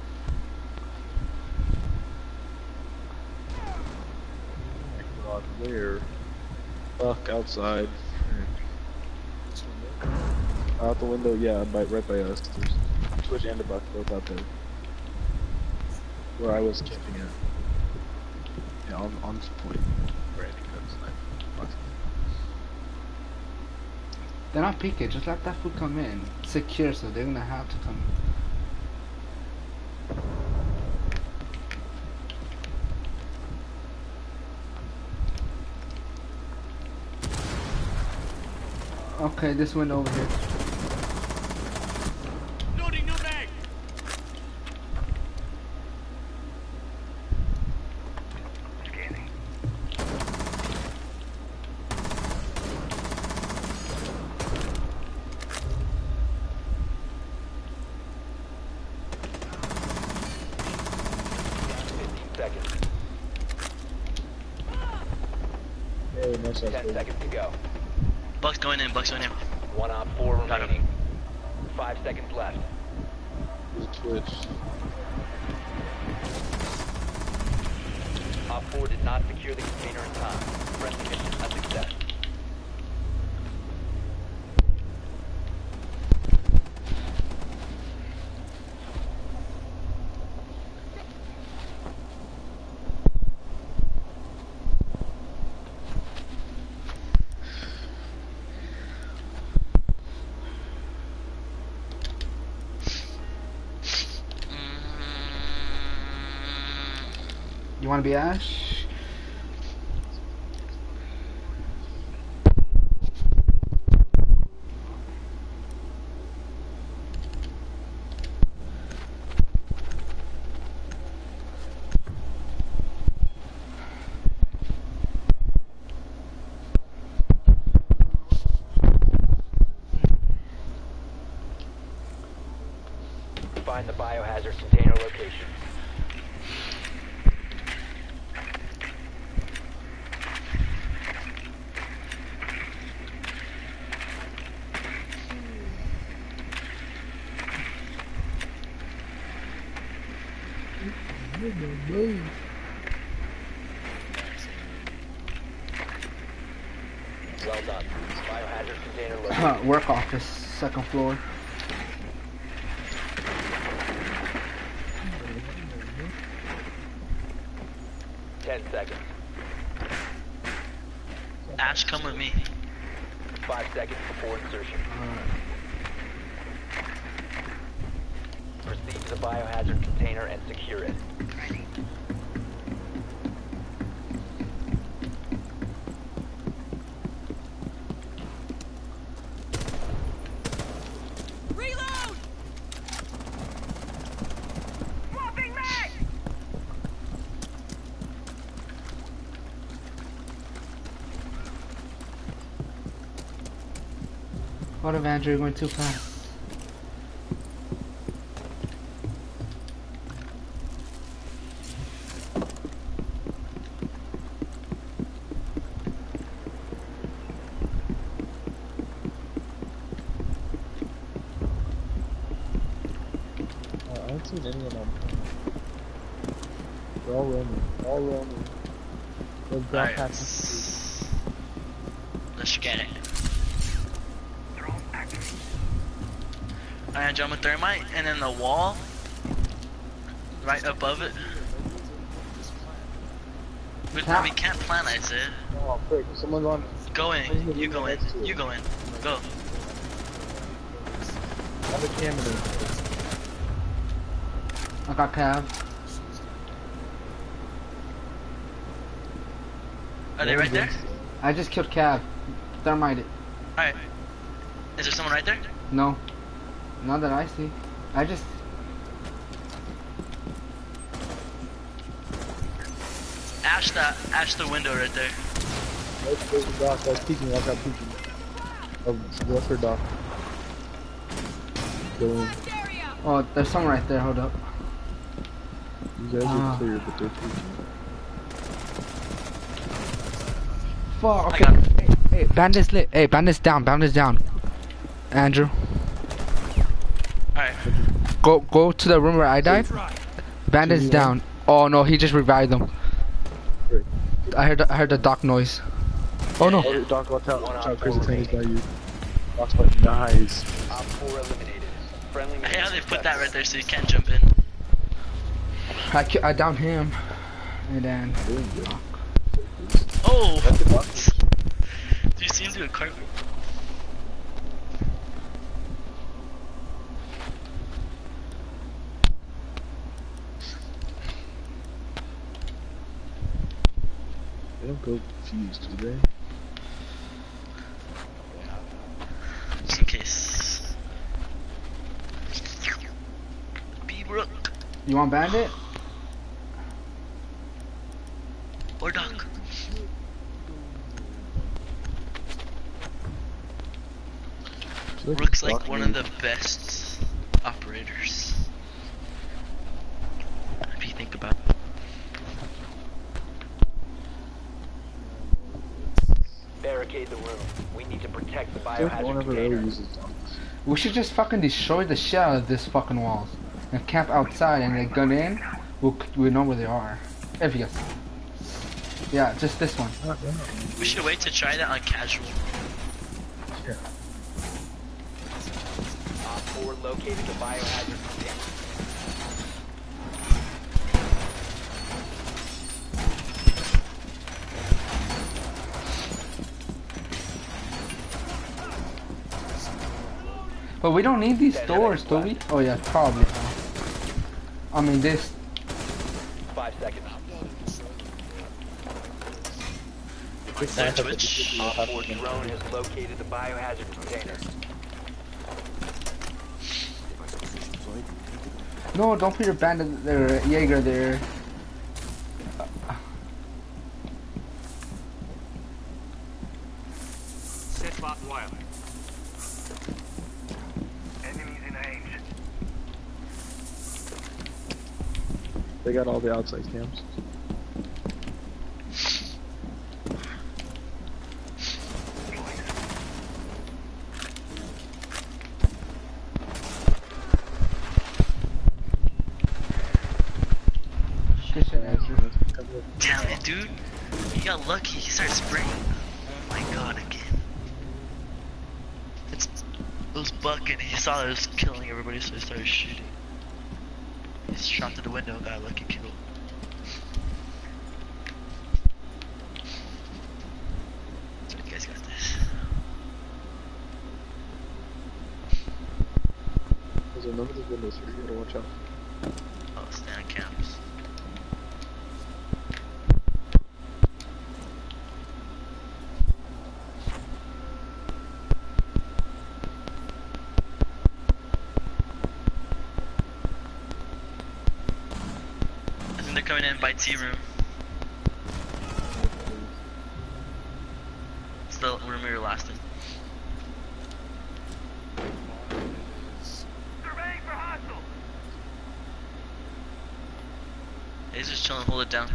God, where? Fuck, outside. Which window? Out the window, yeah, by, right by us. There's Twitch and a buck both out there. Where I was camping at. Yeah, on, on this point. Right, that's nice. They're not peeking, just let that food come in. Secure, so they're gonna have to come in. Okay, this window over here. Loading new mag. Scanning. fifteen seconds. Hey, nice ten outside. seconds to go. Buck's going in, Buck's going in. One op four Got him. remaining. Five seconds left. There's a Twitch. Op four did not secure the container in time. Friendly mission a success. You wanna be Ash? Find the biohazard container location. Well done. Biohazard container location. Work office, second floor. Ten seconds. Ash, come with me. Five seconds before insertion. Proceed to the biohazard container and secure it. Reload. What if Andrew, you're going too fast? Uh, I haven't seen anyone on. They're all roaming. All roaming. They're Alright. backpacking. Let's get it. They're all active. Alright, jump a thermite, and then the wall, right above it. We, we can't plan, I said. Oh, frick. Someone's on. Go in, you go in, you go in, go. I have a cam in I got Cav. Are they right there? I just killed Cav. Thermite it. Alright. Is there someone right there? No. Not that I see. I just... Ash that, ash the window right there. There's, there's a dock that's peeking. Watch out, peeking. Oh, what's her dock? Go in. Oh, there's someone right there. Hold up. You guys Ah. are clear, but they're peeking. Fuck. I Okay. got Hey, hey, bandits lit. Hey, bandits down. Bandits down. Andrew, Alright. go go to the room where I died. Bandits Two v one. down. Oh no, he just revived them. Great. I heard I heard the dock noise. Oh no. Oh, dock, watch out. One Watch on out, Crazy four Tank is by remaining. you. Dock's by you. Nice. Op four eliminated. Friendly Hey, how they mission put that right success. there so you can't jump in? I ki- I downed him, and then Doing good. Oh! That's the dock. Do you see him do a cartwheel? They don't go fuse, do they? Just in case. B-Brook you want bandit? or Doc. I feel Rook's Dock like one of maybe- the best operators. If you think about it. Barricade the room. We need to protect the I feel like no one biohazard ever really container. uses docks. We should just fucking destroy the shit out of this fucking walls and camp outside and they gun in. We'll we know where they are. If you guys. Yeah, just this one. Not bad. We should wait to try that on casual. Yeah. Op four located the biohazard container. But we don't need these doors, do we? Oh yeah, probably. I mean this. Five seconds. There, Twitch. Op four drone has located the biohazard container. No, don't put your bandit there, Jaeger there. Set bot wire. Enemies in range. They got all the outside cams. Good shit, Andrew. Damn it, dude. He got lucky. He started spraying. Oh my god, again. It's, it was bucking. He saw that it was killing everybody, so he started shooting. He shot through the window, got a lucky kill. So you guys got this. There's a number of windows here, you gotta watch out. Oh, stand on cams. I think they're coming in by T room. It's the room we were last in. He's just chilling, hold it down.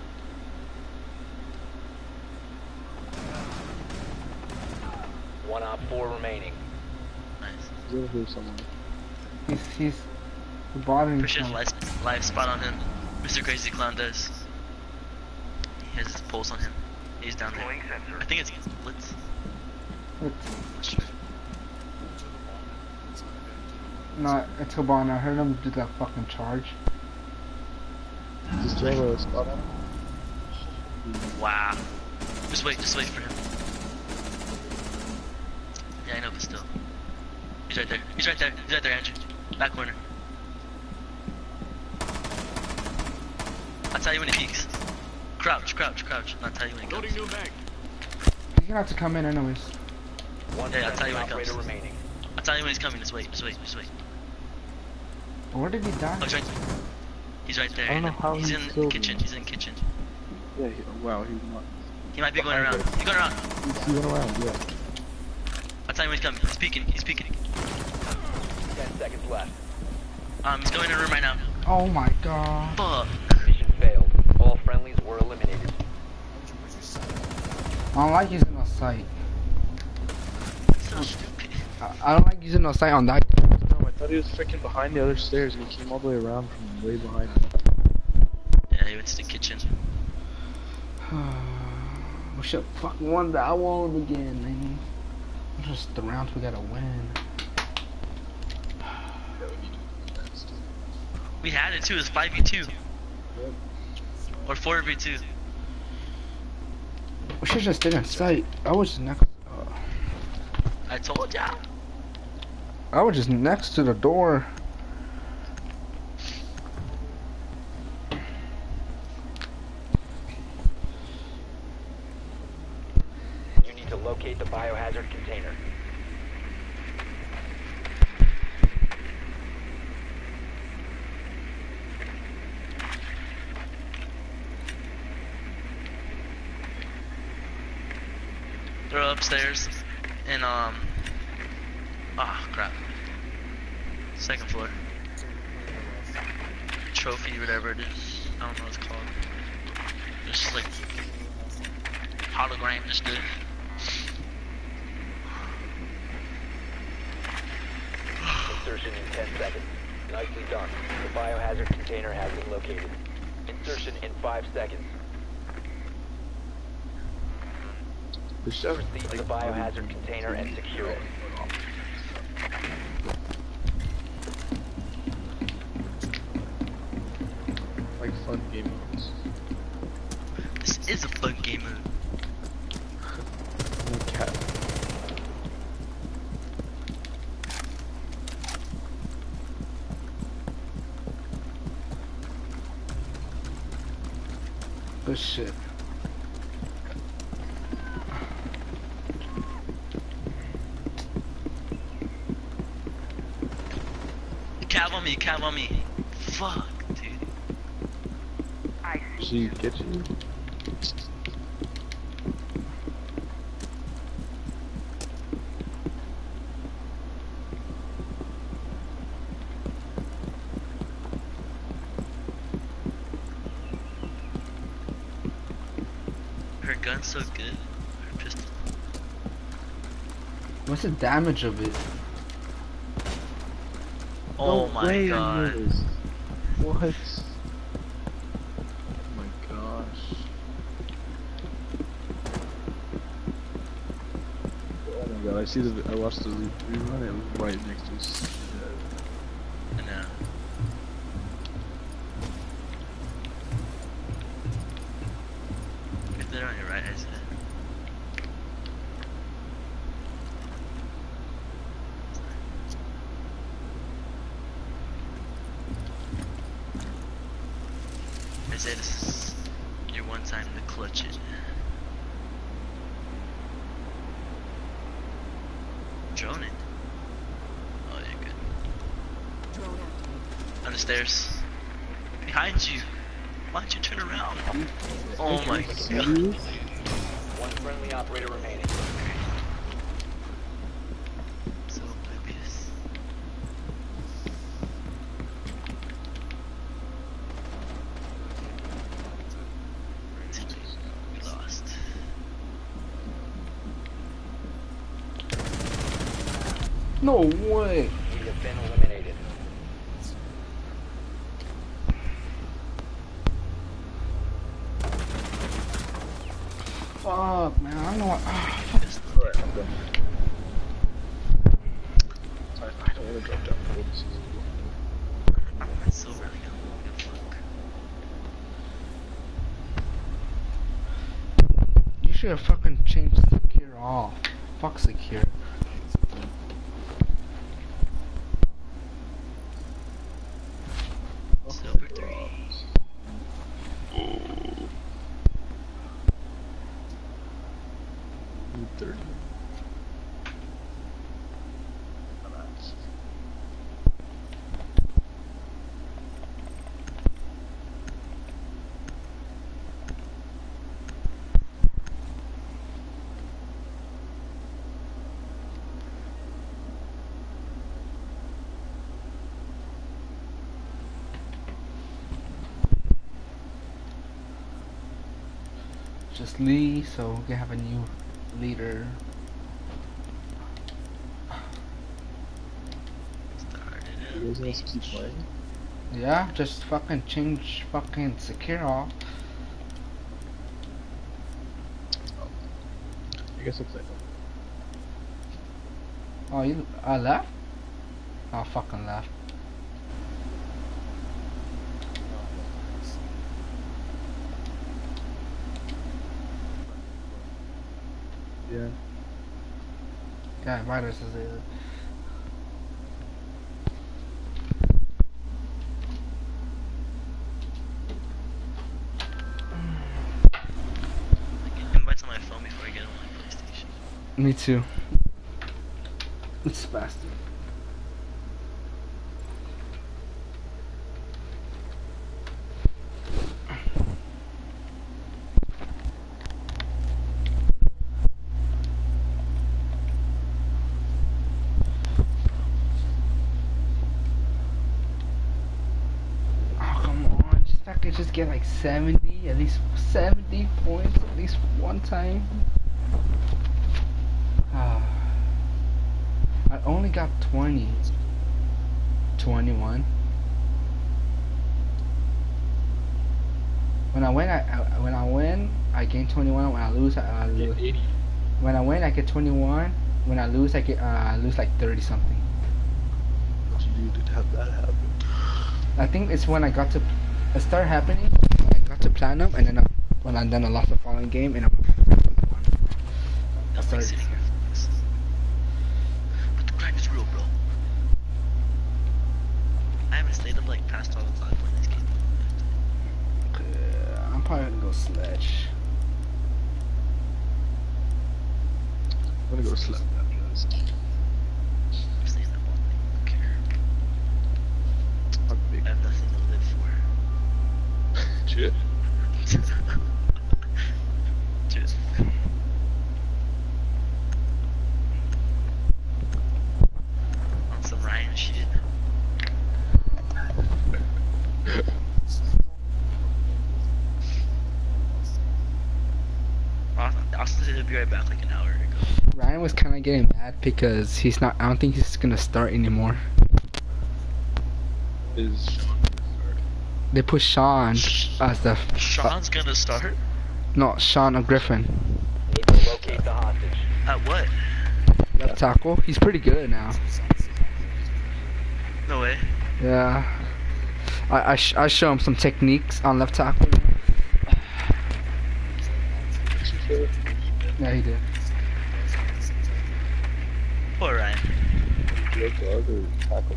One op four remaining. Nice. He's over here somewhere. He's he's the bottom. Appreciate his live, live spot on him. Mister Crazy Clown does. He has his pulse on him. He's down there. Deploying sensor. I think it's Blitz. It's Not sure. not it's Habana. I heard him do that fucking charge. Is Django a spot on? Wow. Just wait, just wait for him. Yeah, I know, but still. He's right there. He's right there. He's right there, Andrew. Back corner. I'll tell you when he peeks. Crouch, crouch, crouch. I'll tell you when he comes. Loading new mag. He's gonna have to come in anyways. One Yeah, I'll tell you friendly when it operator comes. remaining. I'll tell you when he's coming. Just wait, just wait, just wait. Where did he die? Oh, he's right. He's right there. I don't know how he's he in the killed kitchen. me. He's in kitchen. Yeah, he, oh, wow, he's not. He might be going Behind around. us. He's going around. He's, he went around, yeah. I'll tell you when he's coming. He's peeking. He's peeking. Ten seconds left. Um, he's going in a room right now. Oh my god. Fuck. Mission failed. All friendlies were eliminated. I don't like using no sight. So stupid. I, I don't like using no sight on that. No, I thought he was freaking behind the other stairs and he came all the way around from way behind. Yeah, he went to the kitchen. We should fucking won that one again, man. Just the rounds we gotta win. We had it too. It was five v two. Or four v two. We should just stay in sight. I was just next. Uh, I told ya. I was just next to the door. You need to locate the biohazard container. They're upstairs. And, um. Ah, oh, crap. Second floor. Trophy, whatever it is. I don't know what it's called. It's just like. Hologram, just good. Insertion in ten seconds. Nicely done. The biohazard container has been located. Insertion in five seconds. The chef, Proceed to the biohazard container and secure it. like fun game modes. This is a fun game mode. No cat. Good shit. Cav on me, cav on me. Fuck, dude. I see. She get you? Her gun's so good. Her pistol. What's the damage of it? Oh No my way, god. anyways. What? Oh my gosh. Oh my god, I see the I watched the rerun, it was right next to us. I know. If they're on your right, I said. I say this is your one time to clutch it. Drone it. Oh, you're good. On the stairs. Behind you. Why'd you turn around? Oh my god. One friendly operator remaining. So oblivious. No way. You have been eliminated. Fuck, man. I don't know what. Ah, fuck. Alright, I'm done. I, I don't want to drop down for this season. I'm so really gonna give a fuck. You should have fucking changed secure off. Fuck secure. Silver three. thirty. Nice. Just Lee, so we can have a new leader. Started You guys want to keep playing? Yeah, just fucking change fucking secure off. I guess it's like Oh, you uh, left? Oh, fucking left. yeah. Yeah, Riders is there. I get invites on my phone before I get on my PlayStation. Me too. It's faster. Oh, come on. Just I could just get like seventy, at least seventy points at least one time. Ah. I only got twenty. twenty-one. When I win, I, I when I win, I gain twenty-one. When I lose, I, I Yeah, lose. eighty. When I win, I get twenty-one. When I lose, I get uh, I lose like thirty something. What you do to have that happen? I think it's when I got to it started happening when I got to platinum, and then I, when I then I lost the following game, and I'm I'm sorry. like sitting here, folks. But the grind is real, bro. I haven't stayed up like past all the time playing this game. uh, I'm probably gonna go sledge. I'm gonna go slap that guys. I'm staying up all night. I don't care. I'm big. I have nothing to live for. Shit. Just on some Ryan shit. Austin said he'll be right back like an hour ago. Ryan was kind of getting mad because he's not. I don't think he's gonna start anymore. Is Sean gonna start? They put Sean as the Sean's gonna start? no Sean or Griffin Need to locate the hostage. At what? left tackle. He's pretty good now. No way. Yeah, I I, sh I show him some techniques on left tackle. Yeah, he did. Poor Ryan. Drug dog or tackle?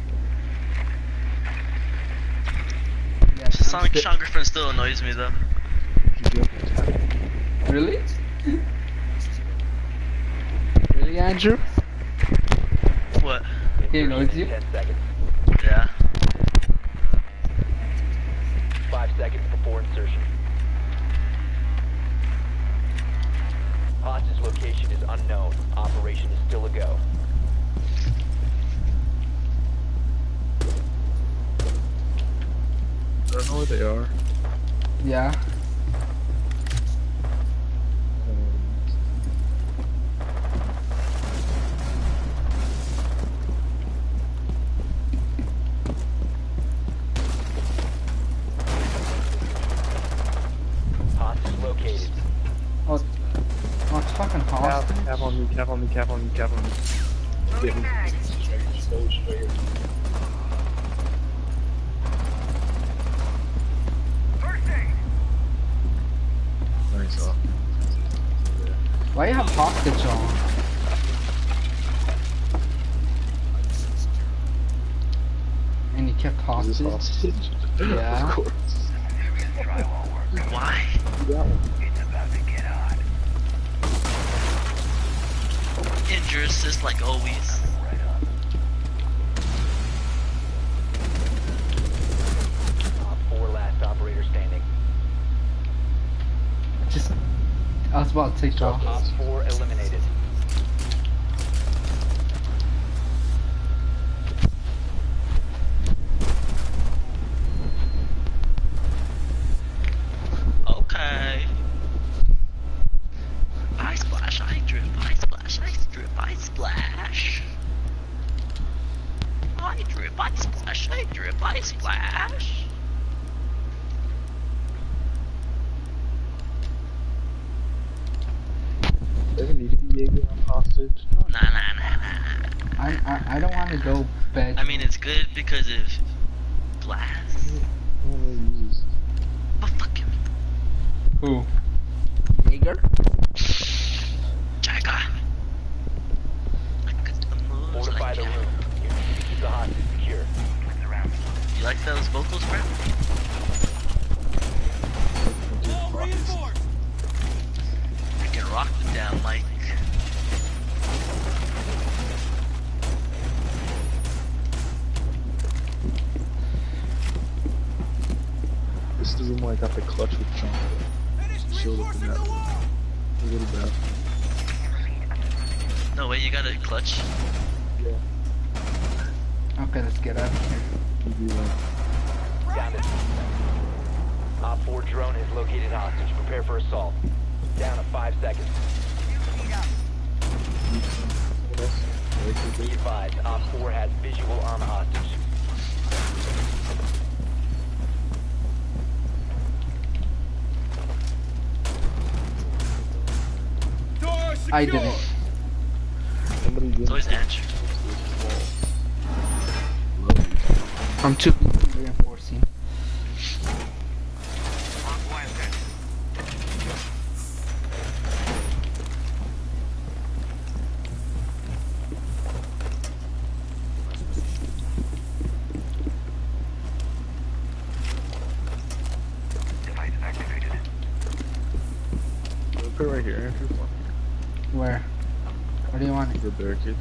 Yeah, Sonic Sti- Sean Griffin still annoys me though. Did you have to tackle? Really? Really, Andrew? What? He annoys you? ten seconds. Yeah. Five seconds before insertion. Hostage location is unknown. Operation is still a go. I don't know where they are. Yeah. Um, Cap on me, cap on me, cap on me, cap on me. Get me. So straight. Nice off. Why you have hostage on? And you kept Is this hostage? hostage? Yeah. Of course. Why? You got one. Injure assist like always. Op four last operator standing. Just, I was about to take off. Op four eliminated. Okay. I splash, I drip, I splash, I drip, I splash. I drip, I splash, I drip, I splash. Doesn't need to be Jaeger on hostage. Nah, nah, nah, nah, nah. I, I, I don't want to go bed. I mean, it's good because of blast. I don't really use. But fuck him. Who? Jaeger? Jagger. I got the moves Fortify like the that. room. You need to keep the hostage secure. You like those vocals, bro? Wall reinforced. I can rock the damn mic. This is the room where I got the clutch with John. Finished Showed up in reinforcing that the room. wall. A little bit. No way, you got a clutch. Yeah. Okay, let's get out of here. You do that. Down to two seconds. Op four drone has located hostage. Prepare for assault. Down to five seconds. What else? Like, Be advised, Op four has visual on the hostage. Door secure. I did it. somebody did. It's always Andrew. I'm too reinforcing. Put it right here, Andrew. Where? Where do you want it? The barricade.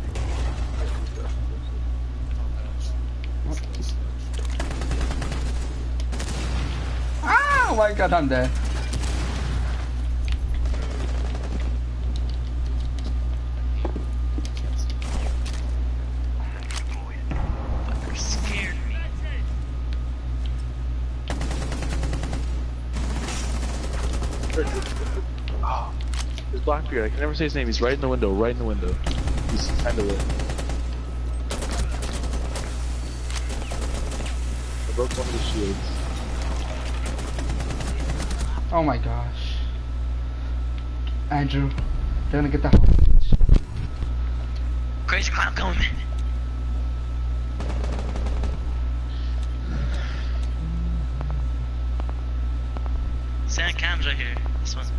Ah, oh my god, I'm dead. Fucker scared me. Oh, there's Blackbeard. I can never say his name. He's right in the window. Right in the window. He's kind of lit. I broke one of the shields. Oh my gosh. Andrew, they're gonna get the hostage. Crazy clown coming. Sand cams right here. This one.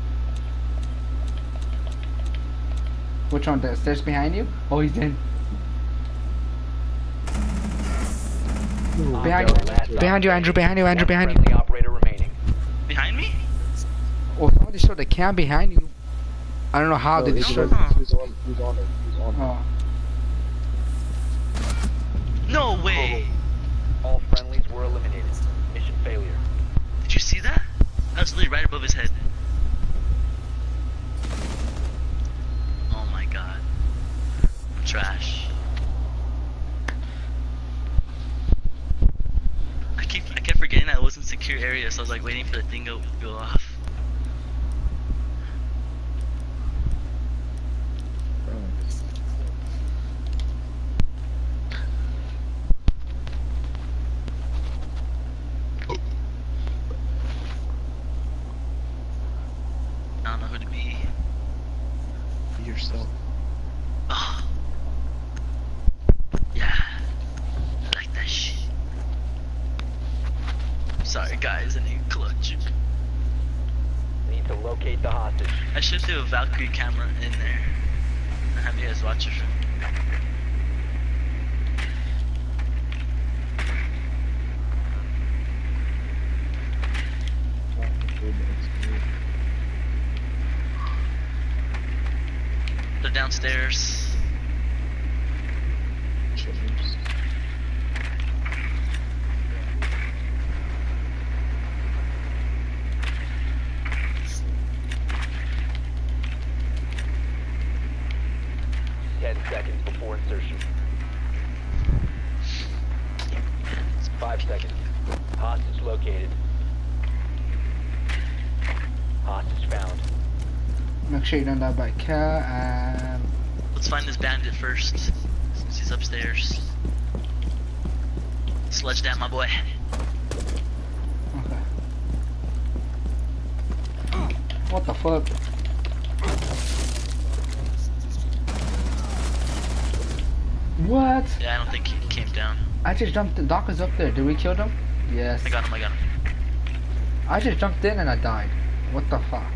Which one? The stairs behind you? Oh, he's in. Behind you, Last behind you, Andrew, behind you, Andrew, behind you. friendly operator remaining. Behind me? Oh, somebody showed the cam behind you. I don't know how No, did they it's show. right- He's on. He's on it. He's on it. Oh, No way. All friendlies were eliminated. Mission failure. Did you see that? That was literally right above his head. Oh my god. Trash. I keep I kept forgetting that it wasn't secure area, so I was like waiting for the thing to go off. I don't know who to be. You're yourself. Oh. Yeah. I like that shit. Sorry guys, I need clutch. Need to locate the hostage. I should do a Valkyrie camera in there. And have you guys watch it. They're downstairs. Chambers. Ten seconds before insertion. Five seconds. Hostage located. Hostage found. Make sure you don't die by cat and Let's find this bandit first, since he's upstairs. Sledge down, my boy. okay. What the fuck? What? Yeah, I don't think he came down. I just jumped in. Doc is up there. Did we kill them? Yes. I got him, I got him. I just jumped in and I died. What the fuck?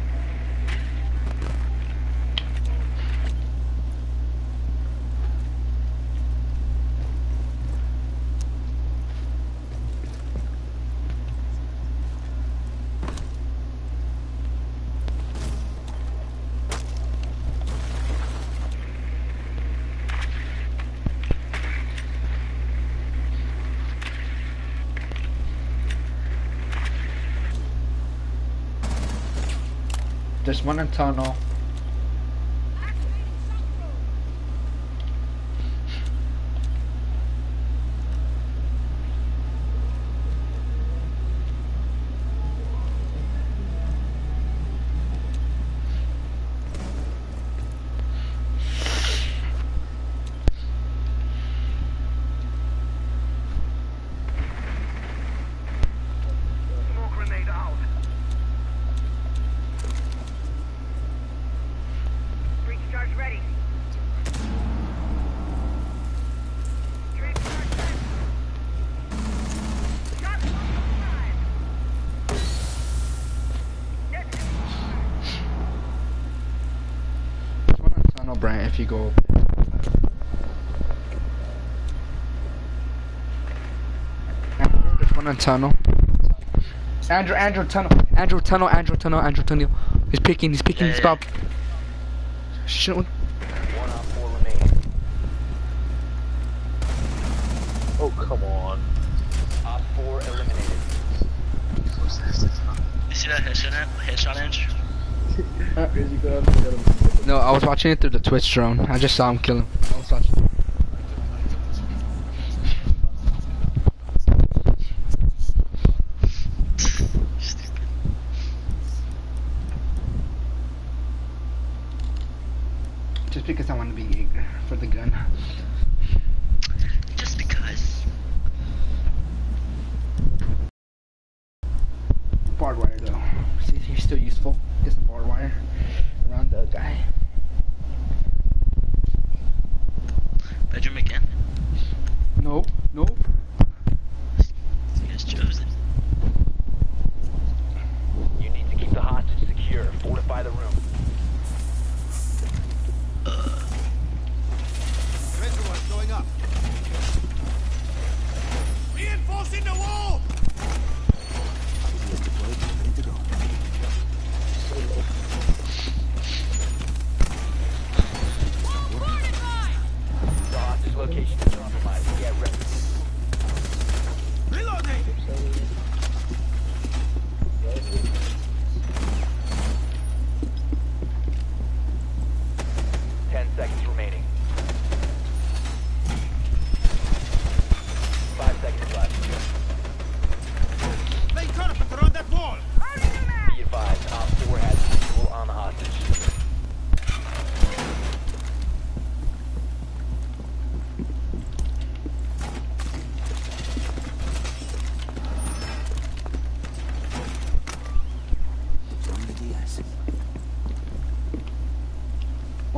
There's one in tunnel. Smoke grenade out. Breach charge ready. Breach charge ready. Shot five. Detonate. There's one in tunnel, Brent, if you go up. Andrew, there's one in tunnel. Andrew, Andrew, tunnel. Andrew, tunnel, Andrew, tunnel, Andrew, tunnel. He's picking, he's picking Yeah, his yeah. spot. Shit. One on four remaining. Oh, come on. Op four eliminated. You see that headshot, headshot Andrew? Crazy God, I got him. No, I was watching it through the Twitch drone. I just saw him kill him. I was watching. Stupid. Just because I want to be eager for the gun. Just because. Barbed wire though. See if he's still useful. Get some barbed wire around the guy. Bedroom again? Nope, nope. You guys chose it. You need to keep the hostage secure. Fortify the room. Reservoir's going up. Reinforcing the wall! Ready to go. The hostage location is compromised. Get ready.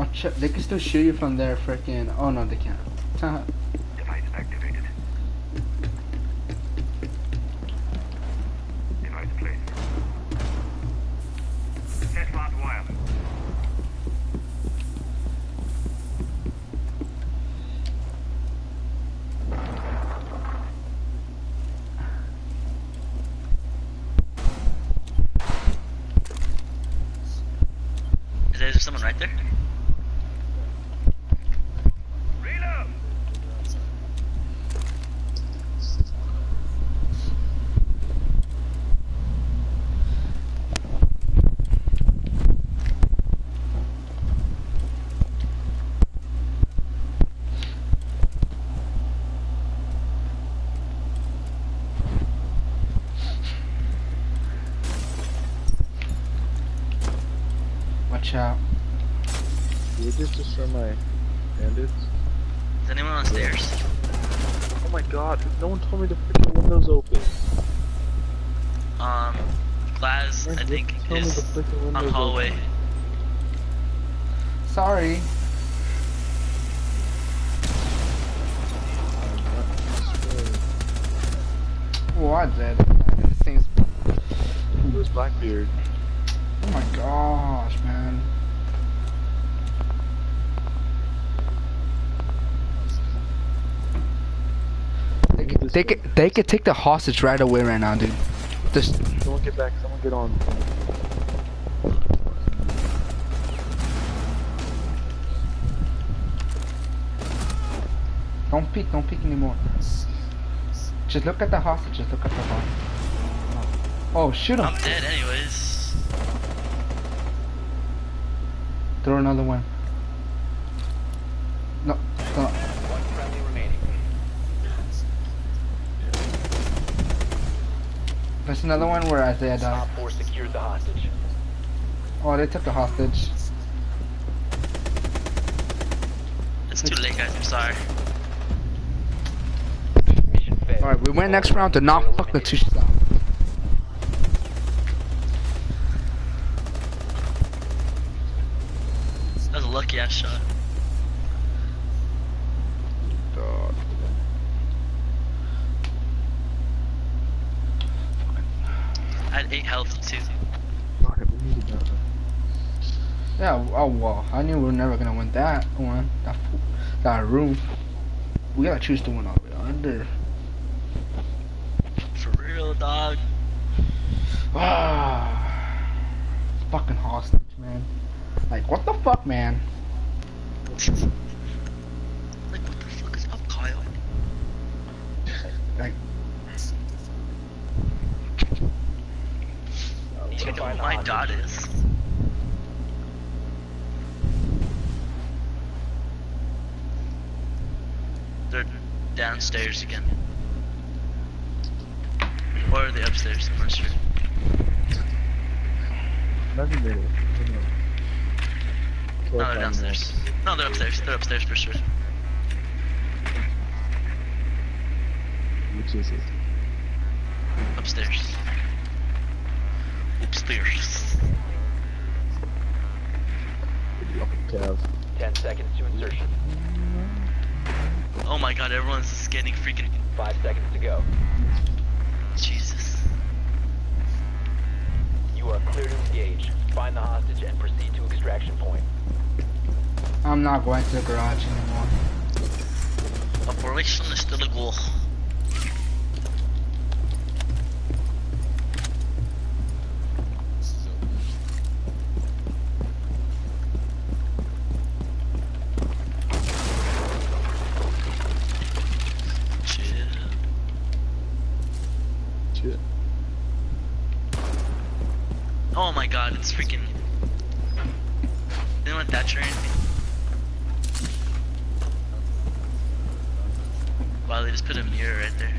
Shit, they can still shoot you from there, freaking. Oh no, they can't. Device activated. Device placed. Set barbed wire. Is there someone right there? Reload. Watch out. Did you just destroy my bandits? Is anyone on stairs? Oh my god, no one told me the freaking window's open. Um, Glass, Man, I think, tell me is the freaking on window's hallway. open. Sorry. What did? This thing's. It was Blackbeard. Oh my gosh, man. They could, they could, they could take the hostage right away right now, dude. Just Someone get back, someone get on. don't peek, don't peek anymore. Just look at the hostage. Just look at the hostage. Oh, shoot him! I'm dead anyways. Throw another one. No, no. One friendly remaining. There's another one where Isaiah died. Op four secured the hostage. Oh, they took the hostage. It's too late, guys. I'm sorry. Mission failed. Alright, we went next round to not fuck the two shots. That was a lucky ass shot. God. I had eight health too. Fuck it, we needed that. Yeah, oh well, I knew we were never gonna win that one. That, that room. We gotta choose the one all the way under. For real, dog. Ah, fucking hostage, man. Like, what the fuck, man? Like, what the fuck is up, Kyle? Like, Do you know what my dot is? They're downstairs again. Or are they upstairs? I'm not sure. Nothing better. No, they're downstairs. No, they're upstairs. They're upstairs for sure. Which is it? Upstairs. Upstairs. Cav. Ten seconds to insertion. Oh my god, everyone's just getting freaking. Five seconds to go. Jesus. You are clear to engage. Find the hostage and proceed to extraction point. I'm not going to the garage anymore. Operation is still a goal. Shit. Oh my god, it's freaking. Anyone Thatcher or anything? Wow, they just put a mirror right there.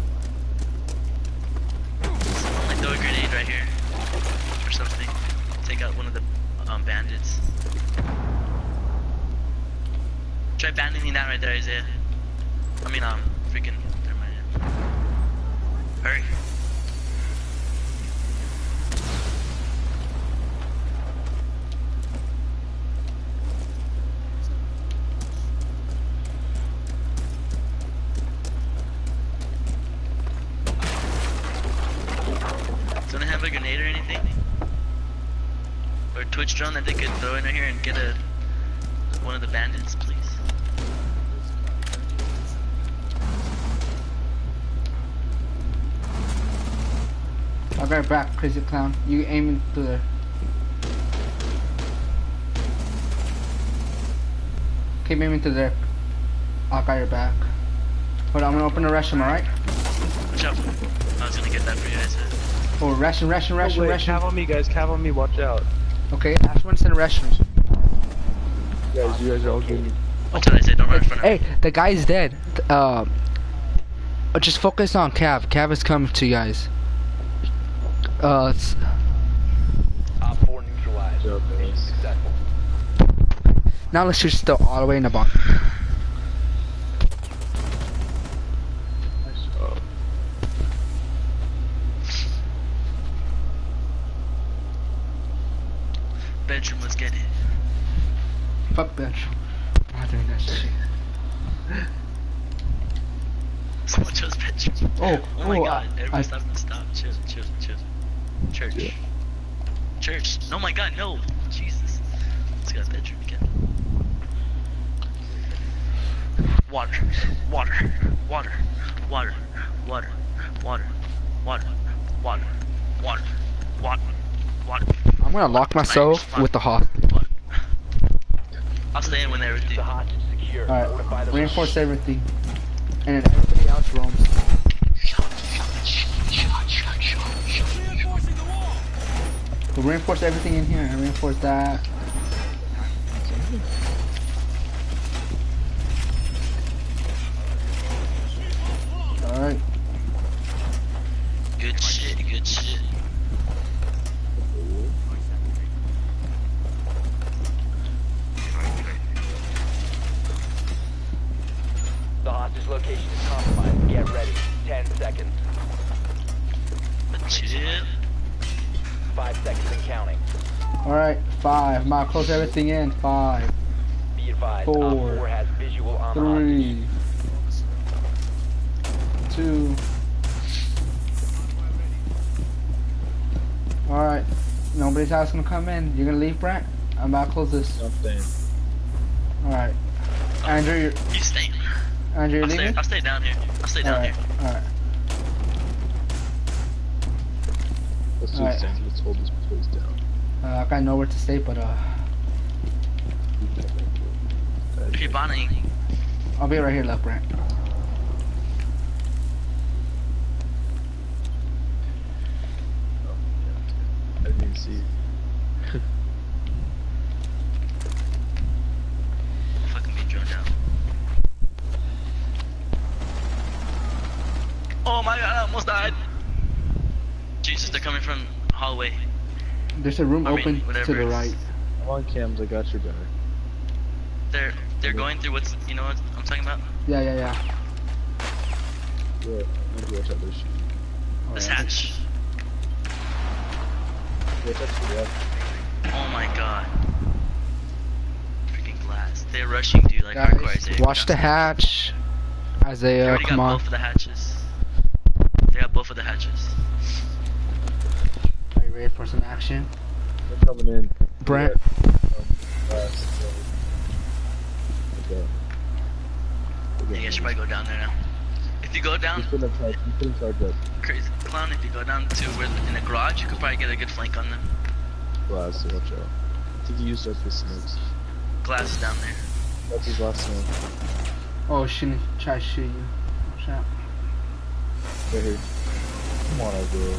Someone like throw a grenade right here. Or something. Take out one of the um, bandits. Try abandoning that right there, Isaiah. I mean, um, freaking. Never mind. Hurry. Don't I have a grenade or anything? Or a Twitch drone that they could throw in here and get a one of the bandits, please? I got it back, crazy clown. You aiming to the. Keep aiming to the. I got your back. Hold on, I'm gonna open the restroom, alright? Watch out. I was gonna get that for you guys. Oh, ration, ration, ration, Wait, ration. cav on me, guys. Cav on me. Watch out. Okay, last one's in the restroom. Guys, you guys are all getting. What did I say? Don't run in front of me. Hey, the guy's dead. Uh, just focus on Cav. Cav is coming to you guys. Uh, it's, Op four neutralized. Yep, Mission nice. successful. now let's shoot still all the way in the bottom. Nice job. Bedroom, let's get it. Fuck bitch. I'm not doing that shit. Someone chose bedroom. Oh, Oh my oh, god, I- everybody I- stop, stop, chill, chill, chill. Church. Yeah. Church. Oh my god, no. Jesus. Let's go to bedroom again. Water. Water. Water. Water. Water. Water. Water. Water. Water. Water. Water. I'm gonna lock myself with the hostage. Water. I'll stay in when they're with you. The hostage secure. Notify Alright, the reinforce everything. And then everybody else roams. Reinforcing the wall. We'll reinforce everything in here and reinforce that. Alright. Good shit, good shit. The hostage location is compromised. Get ready. Ten seconds. Chill. Five seconds and counting. Alright, five. Ma, close everything in. Five, Be advised. Four. Op four has visual on the hostage. three, two. Alright, nobody's else gonna come in. You're gonna leave, Brent? I'm about to close this. I'm staying. Alright. Andrew, you're, You stay. Andrew, you're I'll stay, leaving? I'll stay down here. I'll stay down Alright, here. alright. Let's do Alright. this. Let's hold this place down. Uh, I got nowhere to stay, but uh, If you're bonding, I'll be right here, left, Brent. I didn't even see. fucking be drilled down. Oh my god, I almost died. Jesus, they're coming from hallway. There's a room I mean, open whatever to the it is. right. Come on, cams. I got your back. They're they're going through what's you know what I'm talking about? Yeah, yeah, yeah. Yeah, I need to watch out their shit. This Alright. hatch. Yeah, that's the left. Oh my god. Freaking glass. They're rushing, dude, like hardcore Guys, Isaiah. watch the hatch. They Isaiah, already come got on. both of the hatches. They got both of the hatches. Are you ready for some action? They're coming in. Brent. Yeah, um, last, so. Okay. Yeah, you should probably go down there now. If you go down, He's putting a charge. He's putting charge up. crazy clown, if you go down to where in the garage, you could probably get a good flank on them. Glass, so watch out. I think he used up his smokes. Glass is down there. That's his last smoke. Oh, shouldn't try to shoot you. Watch out. Right here. Come on, bro.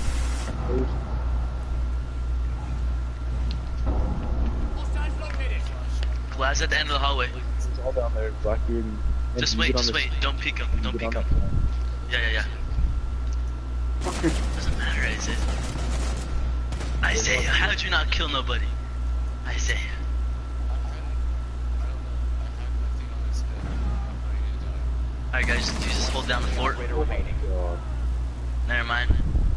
Hostiles located. Glass at the end of the hallway. He's all down there. Blackbeard and. and Just you wait, get on just this- wait. Don't peek him. you Don't get peek on him. that plan. Yeah, yeah, yeah. Doesn't matter, is it? Isaiah, how did you not kill nobody? Isaiah. Alright guys, you just hold down the fort. Operator remaining. God. Never mind.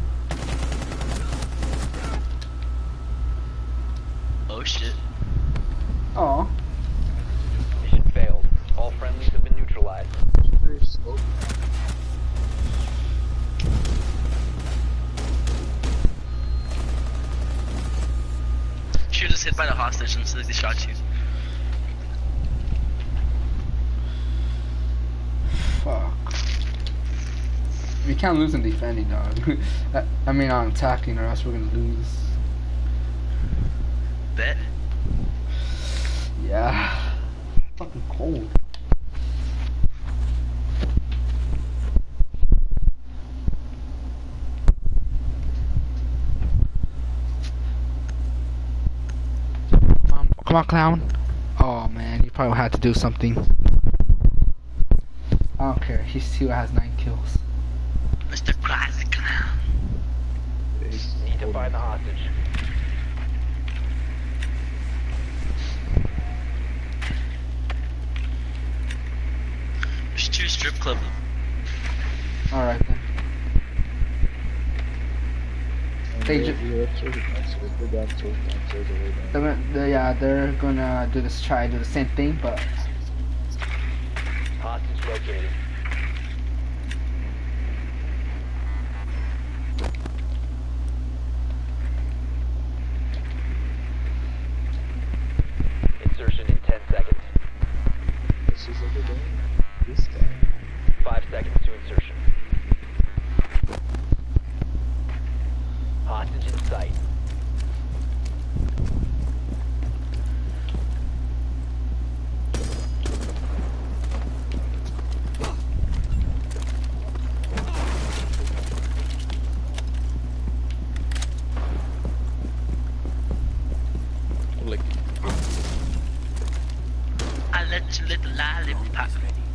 Oh shit. Oh. Mission failed. All friendlies have been neutralized. There's smoke. right by the hostage and so they shot you. Fuck. We can't lose in defending, dog. I mean, on attacking, or else we're gonna lose. Bet. Yeah. Fucking cold. Come on, come on, clown. Oh man, you probably had to do something. I don't care. He still has nine kills. Mister Crazy Clown. Need to find the hostage. There's two strip club. Alright then. They ju- They're gonna, they, yeah, they're gonna do this. Try to do the same thing, but Hostage located. Insertion in ten seconds. Five seconds to insertion. Hostage in sight. Lick. I let you little lollipop.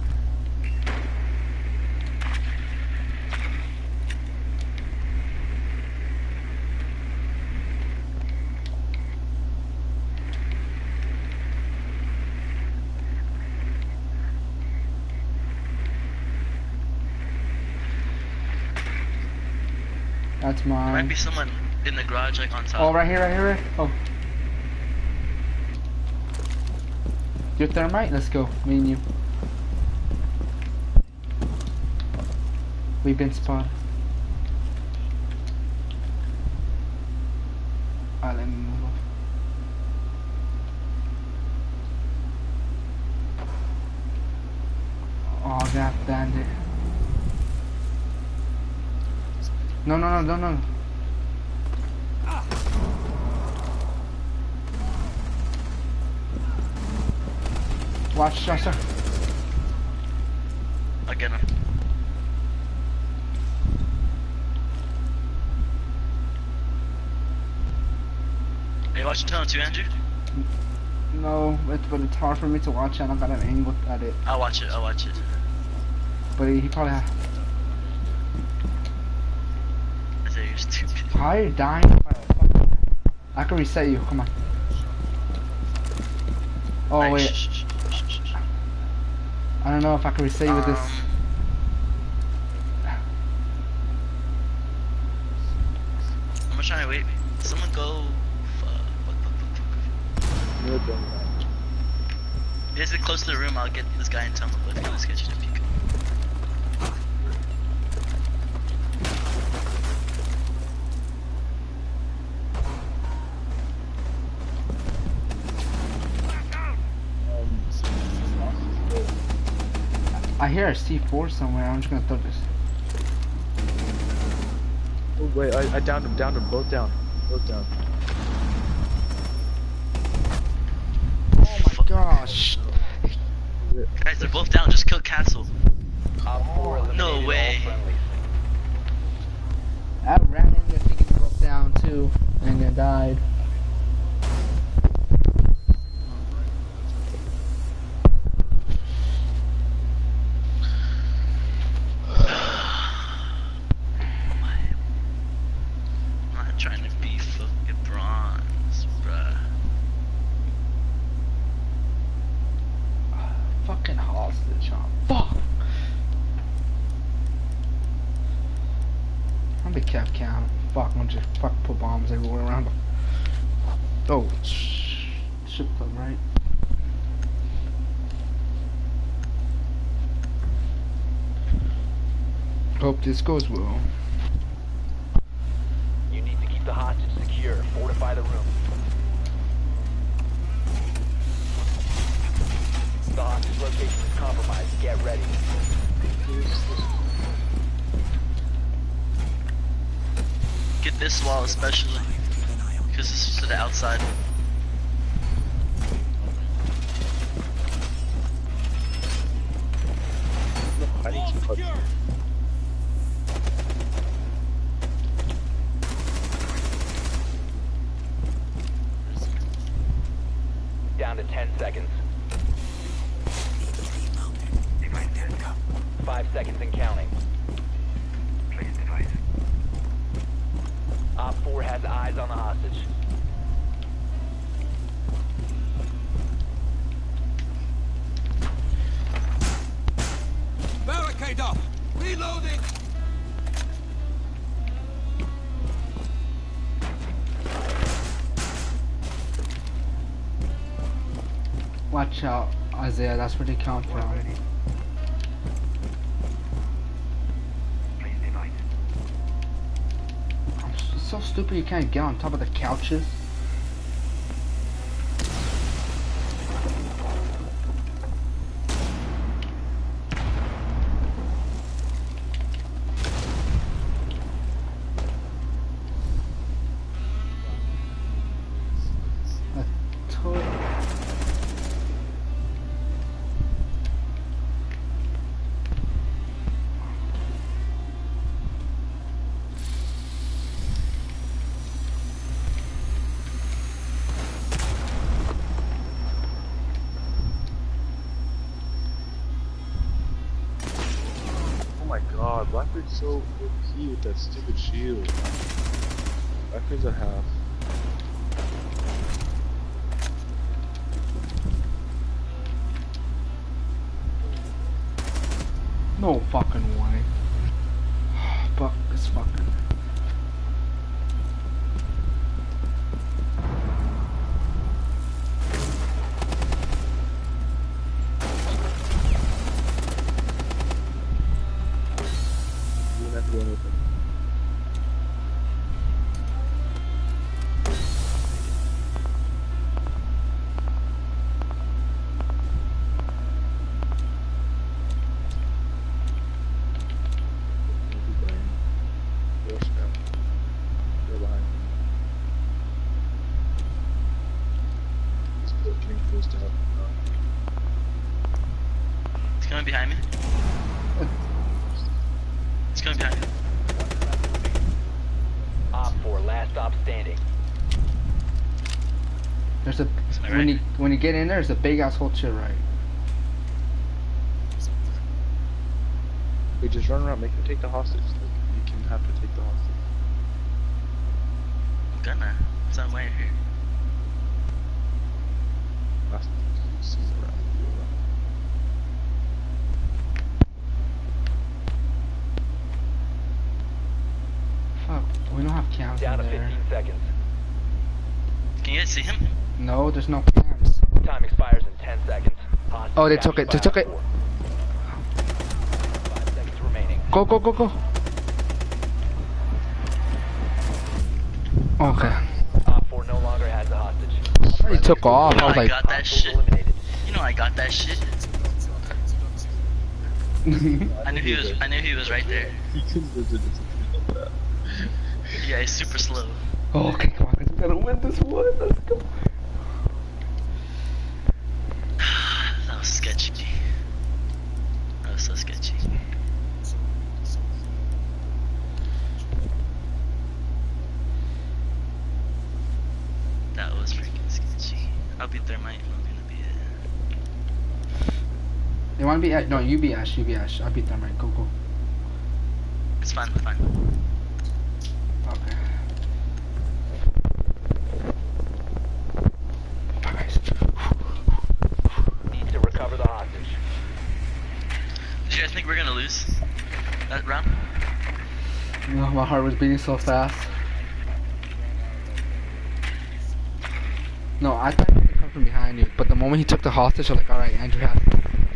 that's There might mine. be someone in the garage like on top. Oh, right here, right here, right here. Oh. Your thermite? Let's go. Me and you. We've been spotted. Alright, let me move up. Oh, that bandit. No, no, no, no, no. Watch, watch, watch. I'll get him. Hey, watch your tunnel too, Andrew. No, it's, but it's hard for me to watch and I got an angle at it. I'll watch it, I'll watch it. But he, he probably has. I say you're stupid. How are you dying? by a fucking- I can reset you, come on. Oh, Alright, wait. shh, shh, shh, shh, shh. I don't know if I can reset you with this. Um, I'm gonna try and wait. Someone go. Fuck, fuck, fuck, fuck, fuck. Is it close to the room? I'll get this guy in tunnel, but if you let's get you to peek. I hear a C four somewhere, I'm just gonna throw this. Oh wait, I, I downed him, downed him, both down. Both down. Oh my gosh. Guys, they're both down. Just kill Castle. Op four eliminated No all way. friendlies. I ran in there thinking he broke down too, and then died. I'm not trying to be fucking bronze, bruh. Fucking hostage, huh? Fuck! I'm the cap count. Fuck, I'm just fucking put bombs everywhere around. Oh, sh ship club, right? Hope this goes well. You need to keep the hostage secure. Fortify the room. Get this wall especially, because this is to the outside. I need to cut. Down to ten seconds. Five seconds and counting. Place device. Op four has eyes on the hostage. Barricade up. Reloading. Watch out, Isaiah. That's where they come from. Place device. I'm s- so stupid. You can't get on top of the couches. A total. Oh my god, Blackbeard's so O P with that stupid shield. Blackbeard's a half. No fucking way. Fuck this fucking. You don't have to do anything. It's coming behind me. It's coming behind me. Op four, last stop standing. There's a Alright. when you when you get in there, there's a big ass hole to your right. Wait, just run around, make him take the hostage. Like, you can have to take the hostage. I'm gonna. It's on way here. Last see around, do around. Fuck, we don't have cams Down in to there. fifteen seconds. Can you guys see him? No, there's no cams. Time expires in ten seconds. Hostage Oh, they took captured it, they by took Op it. four. Five seconds remaining. Go, go, go, go. Okay. Op four no longer has the hostage. I already took off. You know I was I like, got that Hostiles shit. eliminated. You know I got that shit. I knew he was. I knew he was right there. He couldn't visit us like that. Yeah, he's super slow. oh, okay, come on, we gotta win this one. Let's go. That was sketchy. That was so sketchy. That was freaking sketchy. I'll be thermite. I'm gonna be it. You wanna be Ash? No, you be Ash. You be Ash. I'll beat them right. Go, go. It's fine. Fine. Okay. Bye, guys. Need to recover the hostage. Did you guys think we're gonna lose that round? No, my heart was beating so fast. No, I thought he was gonna come from behind you, but the moment he took the hostage, I was like, alright, Andrew has it.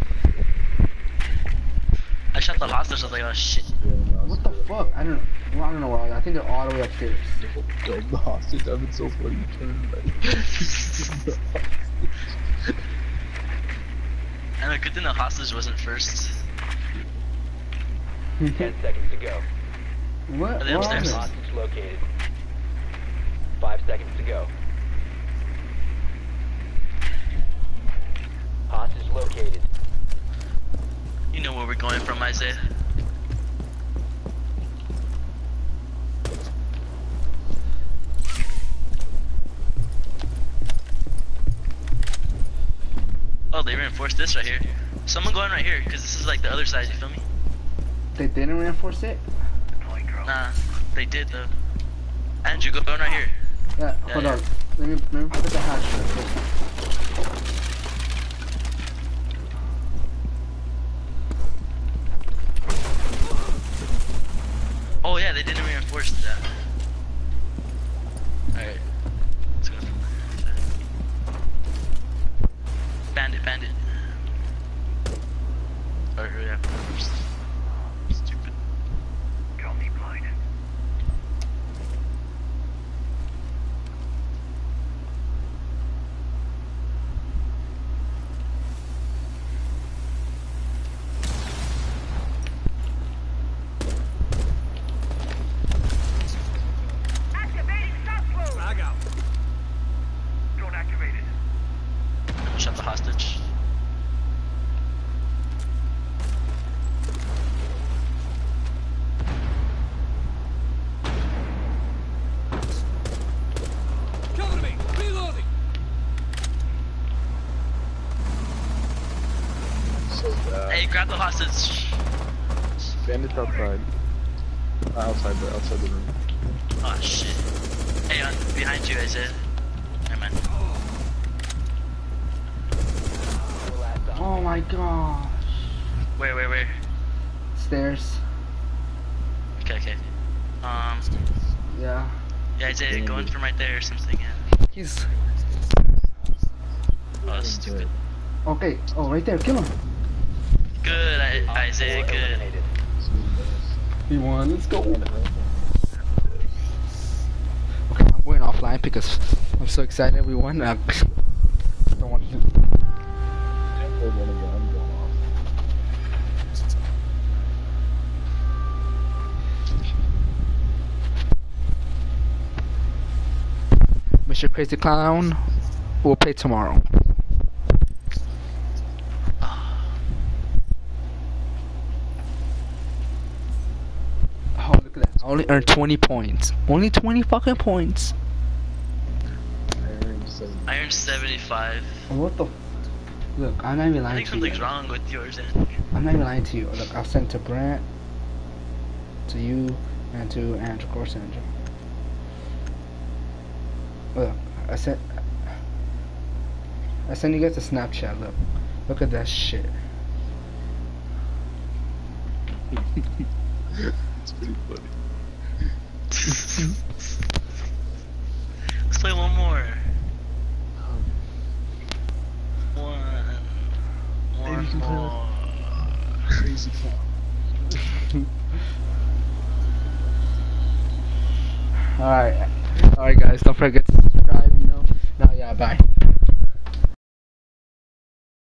I shot the hostage. I was like, oh shit. What the fuck? I don't know. Well, I don't know where I think they're all the way upstairs. Killed the hostage. That would so funny. You turned right. I know. Good thing the hostage wasn't first. Ten seconds to go. What? Are they What upstairs? happened? Hostage located. Five seconds to go. Hostage located. You know where we're going from, Isaiah. Oh, they reinforced this right here. Someone going right here, because this is like the other side, you feel me? They didn't reinforce it? Nah, they did though. Andrew, go going right here. Yeah, Yeah, hold yeah. on. Let me, let me put the hatch real quick. Oh yeah, they didn't reinforce that. Alright. Let's go from there. Bandit, bandit. Or hurry up. Stupid. Call me blind. Activating software. Flag out. Drone activated. Shut the hostage. Cover me. Reloading. So bad. Hey, grab the hostage. Bandits outside. Not outside, but outside the room. Oh shit. Hey, on behind you, Isaiah. Never mind. Four last op. Oh my gosh. Where, where, where? Stairs. Okay, okay. Um, Yeah. yeah, Isaiah, going from right there or something. Yeah. He's Oh, stupid. okay. Oh, right there. Kill him. Good, I, Op Isaiah, four good. eliminated. He won. Let's go. Okay, I'm going offline because I'm so excited we won. I don't want to. I'm going off. Mister Crazy Clown, we'll play tomorrow. Oh, look at that. I only earned twenty points. Only twenty fucking points. Iron seven. I earned seventy-five. What the? F Look, I'm not even I lying think to something's you. wrong with yours, Andrew. I'm not even lying to you. Look, I'll send to Brent, to you, and to Andrew. Of course, Andrew. Look, I sent. I sent you guys a Snapchat. Look, look at that shit. It's pretty funny. Let's play one more. One. One Maybe you can play with- more. Crazy clown. Alright. Alright, guys. Don't forget to subscribe, you know. Now, yeah, bye.